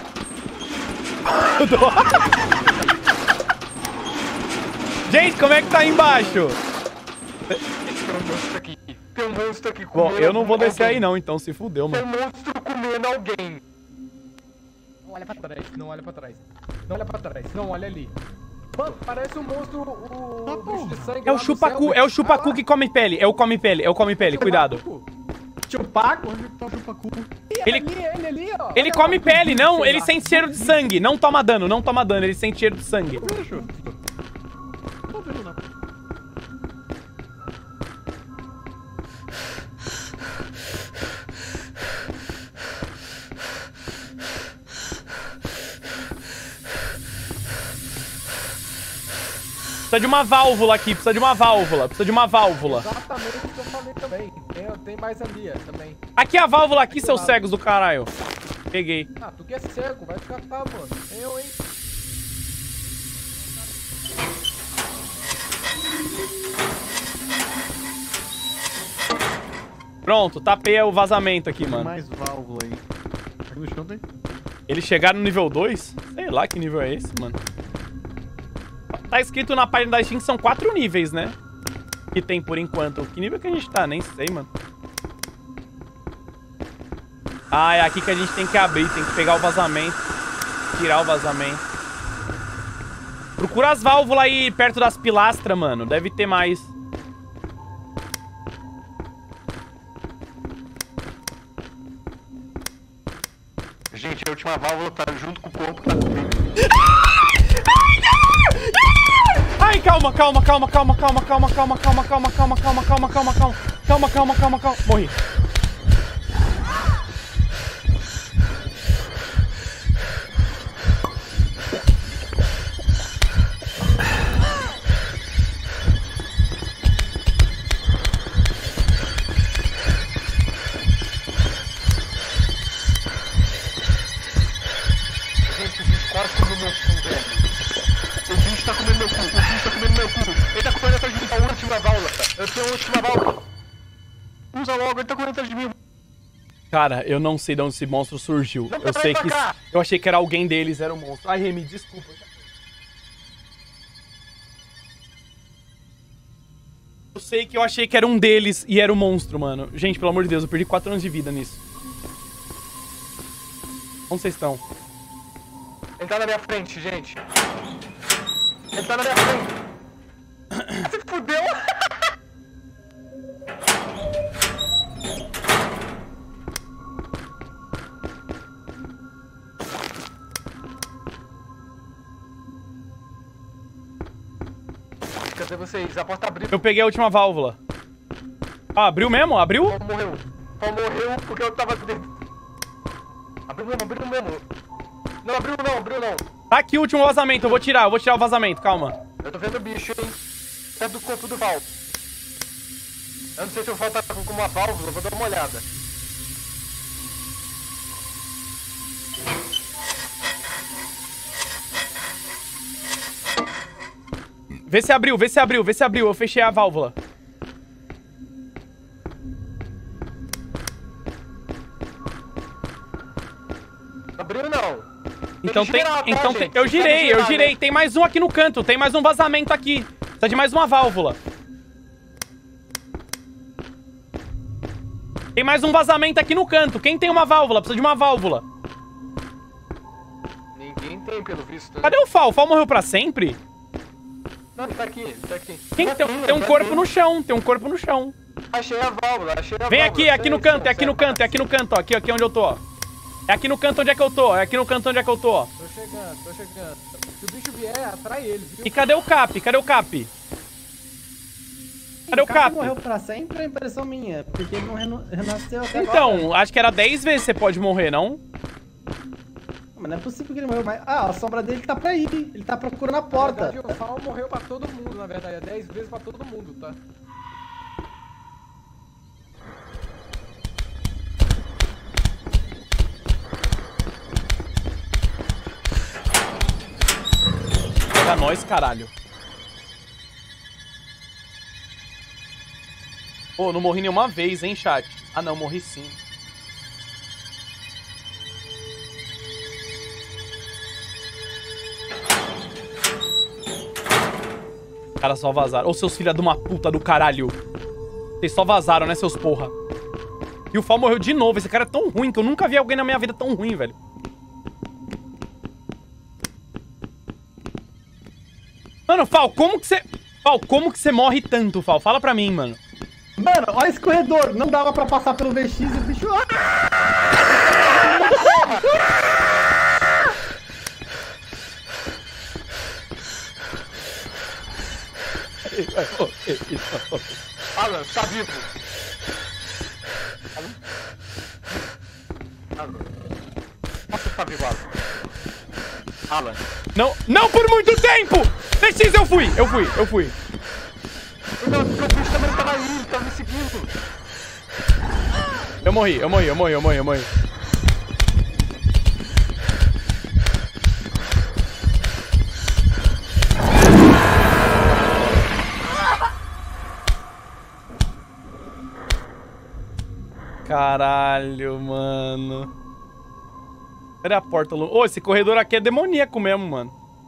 Gente, como é que tá aí embaixo? Tem um monstro aqui Bom, eu não vou descer aí não, então se fudeu, mano. Tem um monstro comendo alguém. Não olha pra trás, não olha ali. Mano, parece um monstro, o bicho de sangue. É o chupacu que come pele. É o come pele, cuidado. Chupacu? Onde tá o chupacu? Ele ali, ó. Ele come pele, não, ele sente cheiro de sangue. Não toma dano, ele sente cheiro de sangue. Precisa de uma válvula aqui, precisa de uma válvula. Exatamente o que eu falei também. Tem mais ali também. Aqui é a válvula aqui, seus cegos do caralho. Peguei. Ah, tu que é cego, vai catar, mano. Eu, hein? Pronto, tapei o vazamento aqui, mano. Mais válvula aí. Aqui no chão tem? Eles chegaram no nível 2? Sei lá que nível é esse, mano. Tá escrito na página da Steam que são 4 níveis, né? Que tem por enquanto. Que nível que a gente tá? Nem sei, mano. Ah, é aqui que a gente tem que abrir. Tem que pegar o vazamento. Tirar o vazamento. Procura as válvulas aí perto das pilastras, mano. Deve ter mais. Gente, a última válvula tá junto com o corpo, tá comigo. Ai, calma. Morri. Quase comeu meu cu, velho. O bicho tá comendo meu cu. Ele tá correndo atrás de mim, a última válvula. Eu tenho a última válvula. Usa logo, ele tá correndo atrás de mim. Cara, eu não sei de onde esse monstro surgiu. Eu sei que... Eu achei que era alguém deles, era um monstro. Ai, Remy, desculpa. Eu sei que eu achei que era um deles e era um monstro, mano. Gente, pelo amor de Deus, eu perdi 4 anos de vida nisso. Onde vocês estão? Ele tá na minha frente, gente. Ele tá na minha frente. Se fudeu. Cadê vocês? A porta abriu. Eu peguei a última válvula. Ah, abriu mesmo? Abriu? Paulo morreu. Paulo morreu porque eu tava dentro. Abriu mesmo. Não, abriu não. Tá aqui o último vazamento, eu vou tirar o vazamento, calma. Eu tô vendo o bicho, hein? Perto do corpo do Val. Eu não sei se o Val tá com uma válvula, vou dar uma olhada. Vê se abriu, vê se abriu, vê se abriu. Eu fechei a válvula. Abriu não. Então tem... Então tem... Eu girei. Tem mais um aqui no canto. Tem mais um vazamento aqui. Precisa de mais uma válvula. Tem mais um vazamento aqui no canto. Quem tem uma válvula? Precisa de uma válvula. Ninguém tem, pelo visto. Né? Cadê o Fal? O Fal morreu pra sempre? Não, ele tá aqui, ele tá aqui. Quem tem um corpo no chão. Tem um corpo no chão. Achei a válvula, achei a válvula. Vem aqui, aqui no canto, é aqui no canto, é aqui no canto, ó. Aqui onde eu tô, ó. É aqui no canto onde é que eu tô, é aqui no canto onde é que eu tô, ó. Tô chegando. Se o bicho vier, atrai ele, viu? E cadê o Cap? Cadê o Cap? Cadê o Cap? morreu pra sempre, é impressão minha. Porque ele não renasceu até agora. Então, acho que era 10 vezes você pode morrer, não? Mas não é possível que ele morreu mais. Ah, a sombra dele tá pra aí. Ele tá procurando a porta. Na verdade, o Fal morreu pra todo mundo, na verdade. É 10 vezes pra todo mundo, tá? Pega nós, caralho. Pô, não morri nenhuma vez, hein, chat? Ah, não, morri sim. Os caras só vazaram. Ô, seus filhos de uma puta do caralho. Vocês só vazaram, né, seus porra? E o Fal morreu de novo. Esse cara é tão ruim que eu nunca vi alguém na minha vida tão ruim, velho. Mano, Fal, como que você... Fal, como que você morre tanto, Fal? Fala pra mim, mano. Mano, olha esse corredor. Não dava pra passar pelo VX e o bicho... Alan, tá vivo. Alan. Nossa, tá vivo, Alan. Não por muito tempo! VX, eu fui. Não, porque o bicho também tava aí, ele tava me seguindo. Eu morri. Caralho, mano. Cadê a porta? Ô, esse corredor aqui é demoníaco mesmo, mano.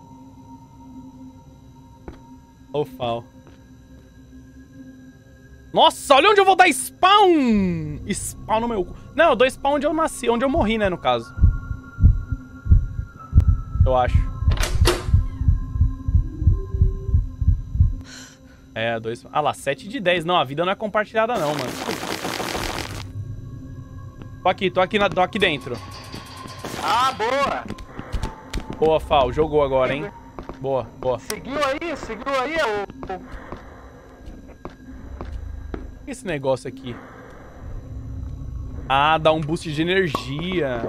Ô, Fal. Nossa, olha onde eu vou dar spawn! Spawn no meu cu. Não, eu dou spawn onde eu nasci, onde eu morri, né, no caso. Eu acho. É, 2... Ah lá, 7 de 10. Não, a vida não é compartilhada não, mano. Tô aqui dentro. Ah, boa! Boa, Fal, jogou agora, hein? Boa. Seguiu aí, o... O que é esse negócio aqui? Ah, dá um boost de energia.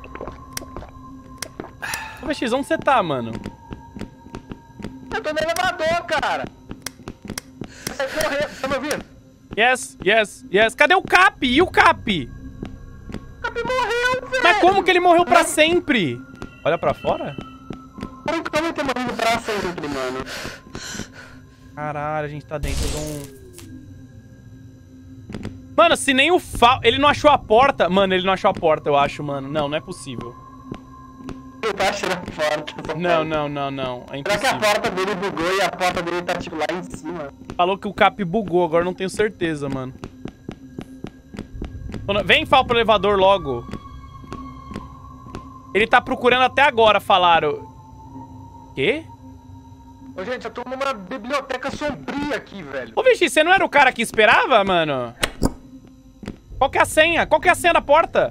Ô, VX, onde você tá, mano? Eu tô no elevador, cara! Você correu, tá me ouvindo? Yes. Cadê o Cap? E o Cap? O Cap morreu, velho! Mas como que ele morreu pra sempre? Olha pra fora? Como ter morrido pra sempre, mano? Caralho, a gente tá dentro de um... Mano, se nem o Fal... Ele não achou a porta? Mano, ele não achou a porta, eu acho, mano. Não é possível. Ele tá achando a porta. Não. É Será que a impossível. porta dele bugou e a porta dele tá, tipo, lá em cima? Falou que o Cap bugou, agora eu não tenho certeza, mano. Vem, Fal, pro elevador logo. Ele tá procurando até agora, falaram. Quê? Ô, gente, eu tô numa biblioteca sombria aqui, velho. Ô, VX, você não era o cara que esperava, mano? Qual que é a senha? Qual que é a senha da porta?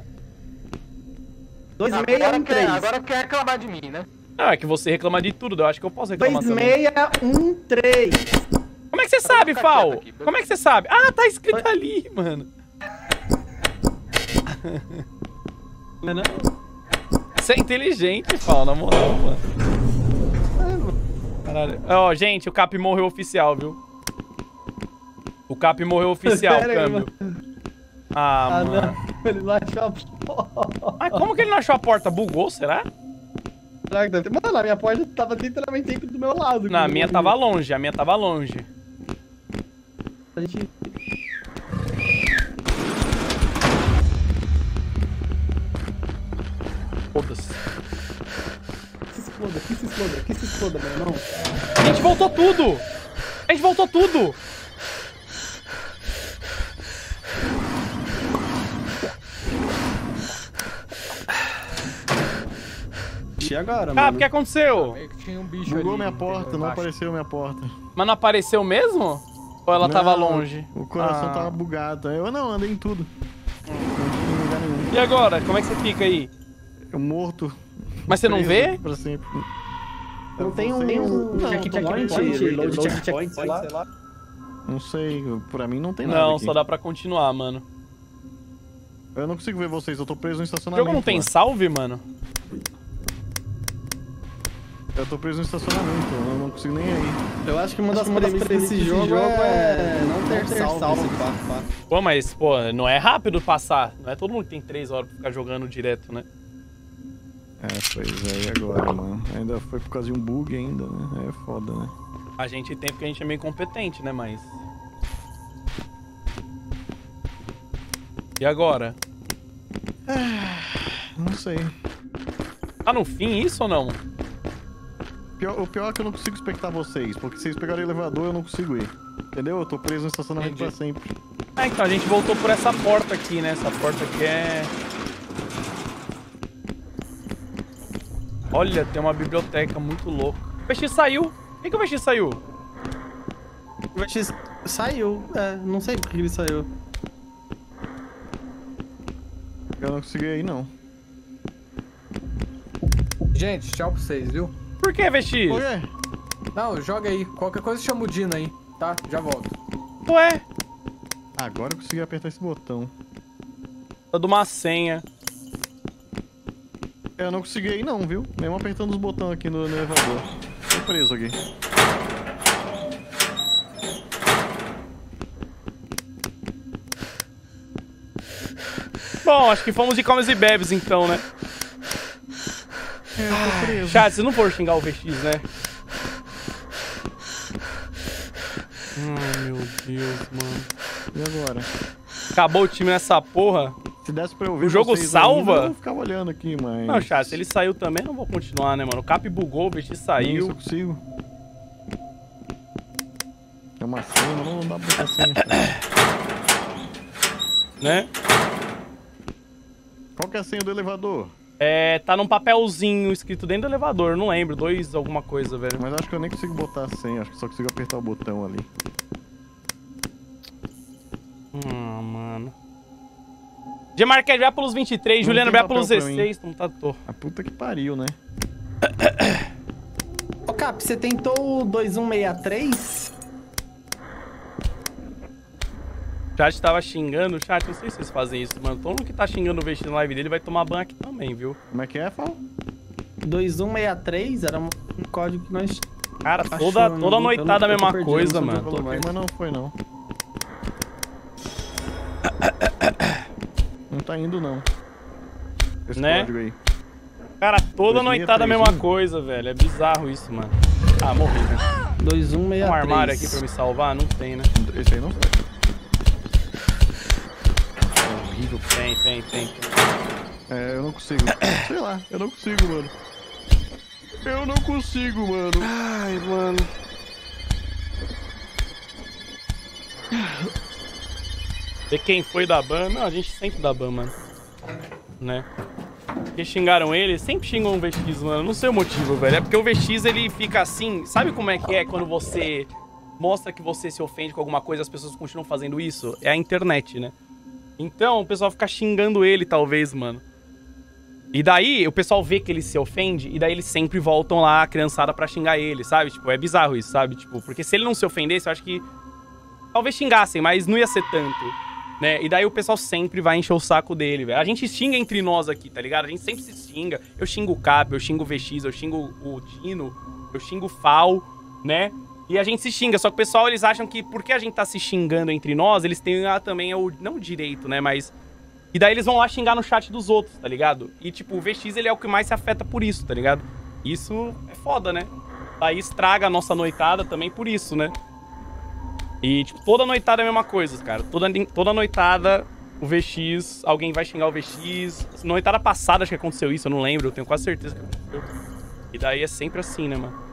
2613. Agora quer reclamar de mim, né? Não, é que você reclama de tudo, eu acho que eu posso reclamar também. 2613. Como é que você sabe, Fal? Como é que você sabe? Ah, tá escrito ali, mano. Não. Você é inteligente, Fal, na moral, mano. Caralho. Ó, gente, o Cap morreu oficial, viu? O Cap morreu oficial, câmbio. Ah, mano. Não. Ele não achou a porta. Mas como que ele não achou a porta? Bugou, será? Mano, a minha porta tava literalmente sempre do meu lado. Não, a minha tava longe, a minha tava longe. A gente... Foda-se. Que se exploda, meu irmão. A gente voltou tudo! A gente voltou tudo! E agora, Ah, mano? o que aconteceu? Meio que tinha um bicho Bugou ali. minha porta, não embaixo. apareceu minha porta. Mas não apareceu mesmo? Ou ela tava Não, longe? O coração Ah. tava bugado. Eu não, andei em tudo. Não tive em lugar nenhum. E agora? Como é que você fica aí? Eu morto. Mas você não preso vê? Pra sempre. Não tem um Não, checkpoint, load checkpoint, sei lá. Não sei, pra mim não tem nada Não, aqui. só dá pra continuar, mano. Eu não consigo ver vocês, eu tô preso no O estacionamento. jogo não tem lá. salve, mano? Eu tô preso no estacionamento, eu não consigo nem ir. Eu acho que uma das premissas desse jogo é não ter salve. Pô, mas, pô, não é rápido passar. Não é todo mundo que tem 3 horas pra ficar jogando direto, né? É, pois é, e agora, mano? Ainda foi por causa de um bug ainda, né? É foda, né? A gente tem porque a gente é meio competente, né, mas... E agora? Não sei. Tá no fim isso ou não? O pior é que eu não consigo expectar vocês, porque se vocês pegarem o elevador eu não consigo ir. Entendeu? Eu tô preso no estacionamento pra sempre. Ah, então a gente voltou por essa porta aqui, né? Essa porta aqui é... Olha, tem uma biblioteca muito louca. O VX saiu. Por que o VX saiu? O VX saiu, não sei por que ele saiu. Eu não consegui ir, não. Gente, tchau pra vocês, viu? Por que, VX? Por quê? Não, joga aí. Qualquer coisa chama o Dino aí, tá? Já volto. Ué? Agora eu consegui apertar esse botão. Tá de uma senha. Eu não consegui ir, não, viu? Mesmo apertando os botões aqui no elevador. Tô preso aqui. Bom, acho que fomos de comes e bebes então, né? Eu tô preso. Chat, vocês não foram xingar o VX, né? Ai, meu Deus, mano. E agora? Acabou o time nessa porra. Se desse pra eu ver O jogo vocês salva? ainda, eu ficava olhando aqui, mas... Não, chat, se ele saiu também, eu não vou continuar, né, mano? O Cap bugou, o VX Isso saiu. eu consigo. É uma senha, mas não dá pra botar senha. Né? Qual que é a senha do elevador? É, tá num papelzinho escrito dentro do elevador, eu não lembro, 2 alguma coisa, velho. Mas acho que eu nem consigo botar a senha, acho que só consigo apertar o botão ali. Mano. Gemarquete vai pelos 23, Não Juliano tem vai pelos papel pra 16, não tá tô. A puta que pariu, né? Ô Cap, você tentou o 2163? O chat tava xingando, chat, não sei se vocês fazem isso, mano. Todo mundo que tá xingando o VX na live dele vai tomar ban aqui também, viu? Como é que é, Fala? 2163 era um código que nós... Cara, Achou, toda eu noitada a tô mesma perdido, coisa, não sei Eu mano. coloquei, mas não foi não. Não tá indo não. Esse Né? código aí. Cara, toda 2063, noitada a mesma coisa, velho. É bizarro isso, mano. Ah, morri, né? 2163. Tem um armário aqui pra me salvar? Não tem, né? Esse aí não foi. É horrível. Tem. É, eu não consigo. Sei lá, eu não consigo, mano. Eu não consigo, mano. Ai, mano. Ver quem foi da ban? Não, a gente sempre dá ban, mano. Né? Porque xingaram ele, sempre xingam o VX, mano. Não sei o motivo, velho. É porque o VX, ele fica assim... Sabe como é que é quando você mostra que você se ofende com alguma coisa e as pessoas continuam fazendo isso? É a internet, né? Então, o pessoal fica xingando ele, talvez, mano. E daí, o pessoal vê que ele se ofende, e daí eles sempre voltam lá, a criançada, pra xingar ele, sabe? Tipo, é bizarro isso, sabe? Tipo, porque se ele não se ofendesse, eu acho que... Talvez xingassem, mas não ia ser tanto, né? E daí o pessoal sempre vai encher o saco dele, velho. A gente xinga entre nós aqui, tá ligado? A gente sempre se xinga. Eu xingo o Cap, eu xingo o VX, eu xingo o Dino, eu xingo o Fal, né? E a gente se xinga, só que o pessoal, eles acham que porque a gente tá se xingando entre nós, eles têm também não o direito, né, mas... E daí eles vão lá xingar no chat dos outros, tá ligado? E, tipo, o VX, ele é o que mais se afeta por isso, tá ligado? Isso é foda, né? Daí estraga a nossa noitada também por isso, né? E, tipo, toda noitada é a mesma coisa, cara. Toda noitada, o VX, alguém vai xingar o VX. Noitada passada, acho que aconteceu isso, eu não lembro, eu tenho quase certeza que aconteceu. E daí é sempre assim, né, mano?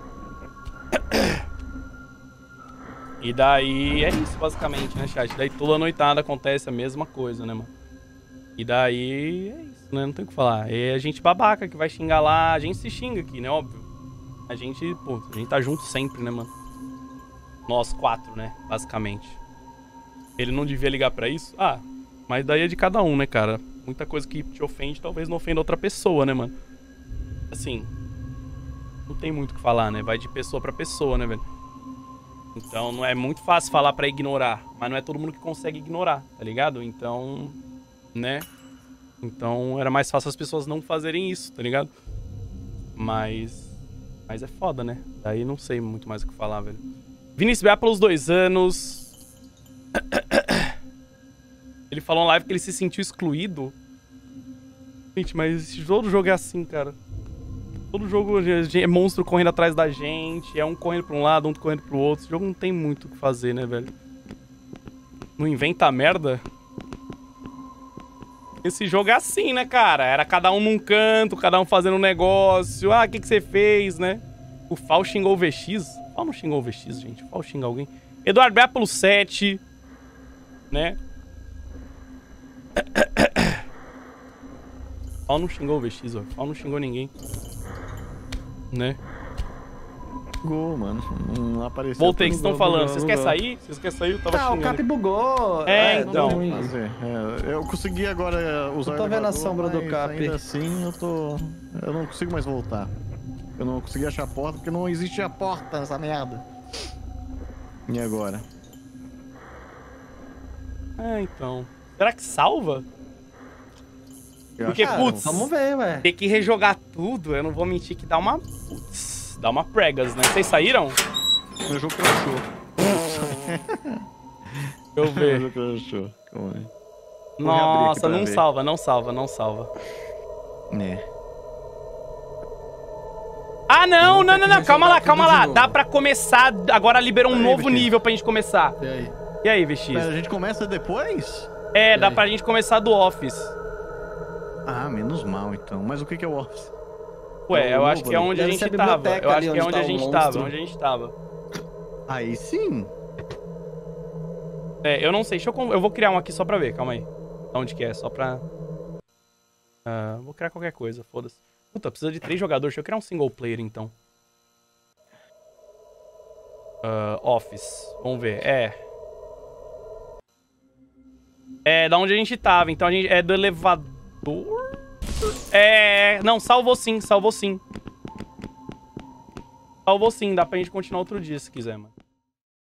E daí é isso, basicamente, né, chat? Daí toda noitada acontece a mesma coisa, né, mano? E daí é isso, né? Não tem o que falar. É a gente babaca que vai xingar lá. A gente se xinga aqui, né? Óbvio. A gente, pô, a gente tá junto sempre, né, mano? Nós 4, né? Basicamente. Ele não devia ligar pra isso? Ah, mas daí é de cada um, né, cara? Muita coisa que te ofende, talvez não ofenda outra pessoa, né, mano? Assim, não tem muito o que falar, né? Vai de pessoa pra pessoa, né, velho? Então, não é muito fácil falar pra ignorar. Mas não é todo mundo que consegue ignorar, tá ligado? Então... né? Então era mais fácil as pessoas não fazerem isso, tá ligado? Mas é foda, né? Daí não sei muito mais o que falar, velho. Vinícius BA pelos 2 anos. Ele falou na live que ele se sentiu excluído. Gente, mas todo jogo é assim, cara. Todo jogo é monstro correndo atrás da gente. É um correndo pra um lado, um correndo pro outro. Esse jogo não tem muito o que fazer, né, velho? Não inventa merda. Esse jogo é assim, né, cara? Era cada um num canto, cada um fazendo um negócio. Ah, o que você fez, né? O Fal xingou o VX. O Fal não xingou o VX, gente. O Fal xinga alguém. Eduardo Bea pelo 7. Né? O Fal não xingou o VX, ó. O Fal não xingou ninguém. Né? Bugou, mano. Não apareceu. Voltei, o que vocês estão falando? Vocês querem sair? Vocês querem sair? Eu tava xingando. O Cap bugou. Então. Eu consegui agora usar. Eu tô vendo a sombra do Cap. Ainda assim, eu não consigo mais voltar. Eu não consegui achar a porta porque não existe a porta nessa merda. E agora? Então. Será que salva? Porque, putz, vamos ver, ué. Ter que rejogar tudo, eu não vou mentir que dá uma... Putz, dá uma pregas, né? Vocês saíram? Meu jogo crashou. Deixa eu ver. Meu jogo crashou. Calma aí. Nossa, não salva, não salva, não salva. É. Ah, não, calma lá. Dá pra começar, agora liberou um novo nível pra gente começar. E aí? E aí, VX? Mas a gente começa depois? É, dá pra gente começar do Office. Ah, menos mal então. Mas o que é o Office? Ué, eu acho que é onde a gente tava. Eu acho que é onde a gente tava, Aí sim. É, eu não sei. Eu vou criar um aqui só pra ver, calma aí. Onde que é? Só pra... vou criar qualquer coisa, foda-se. Puta, precisa de 3 jogadores. Deixa eu criar um single player, então. Office. Vamos ver. É da onde a gente tava. Então a gente... É do elevador? Não, salvou sim. Salvou sim. Dá pra gente continuar outro dia, se quiser, mano.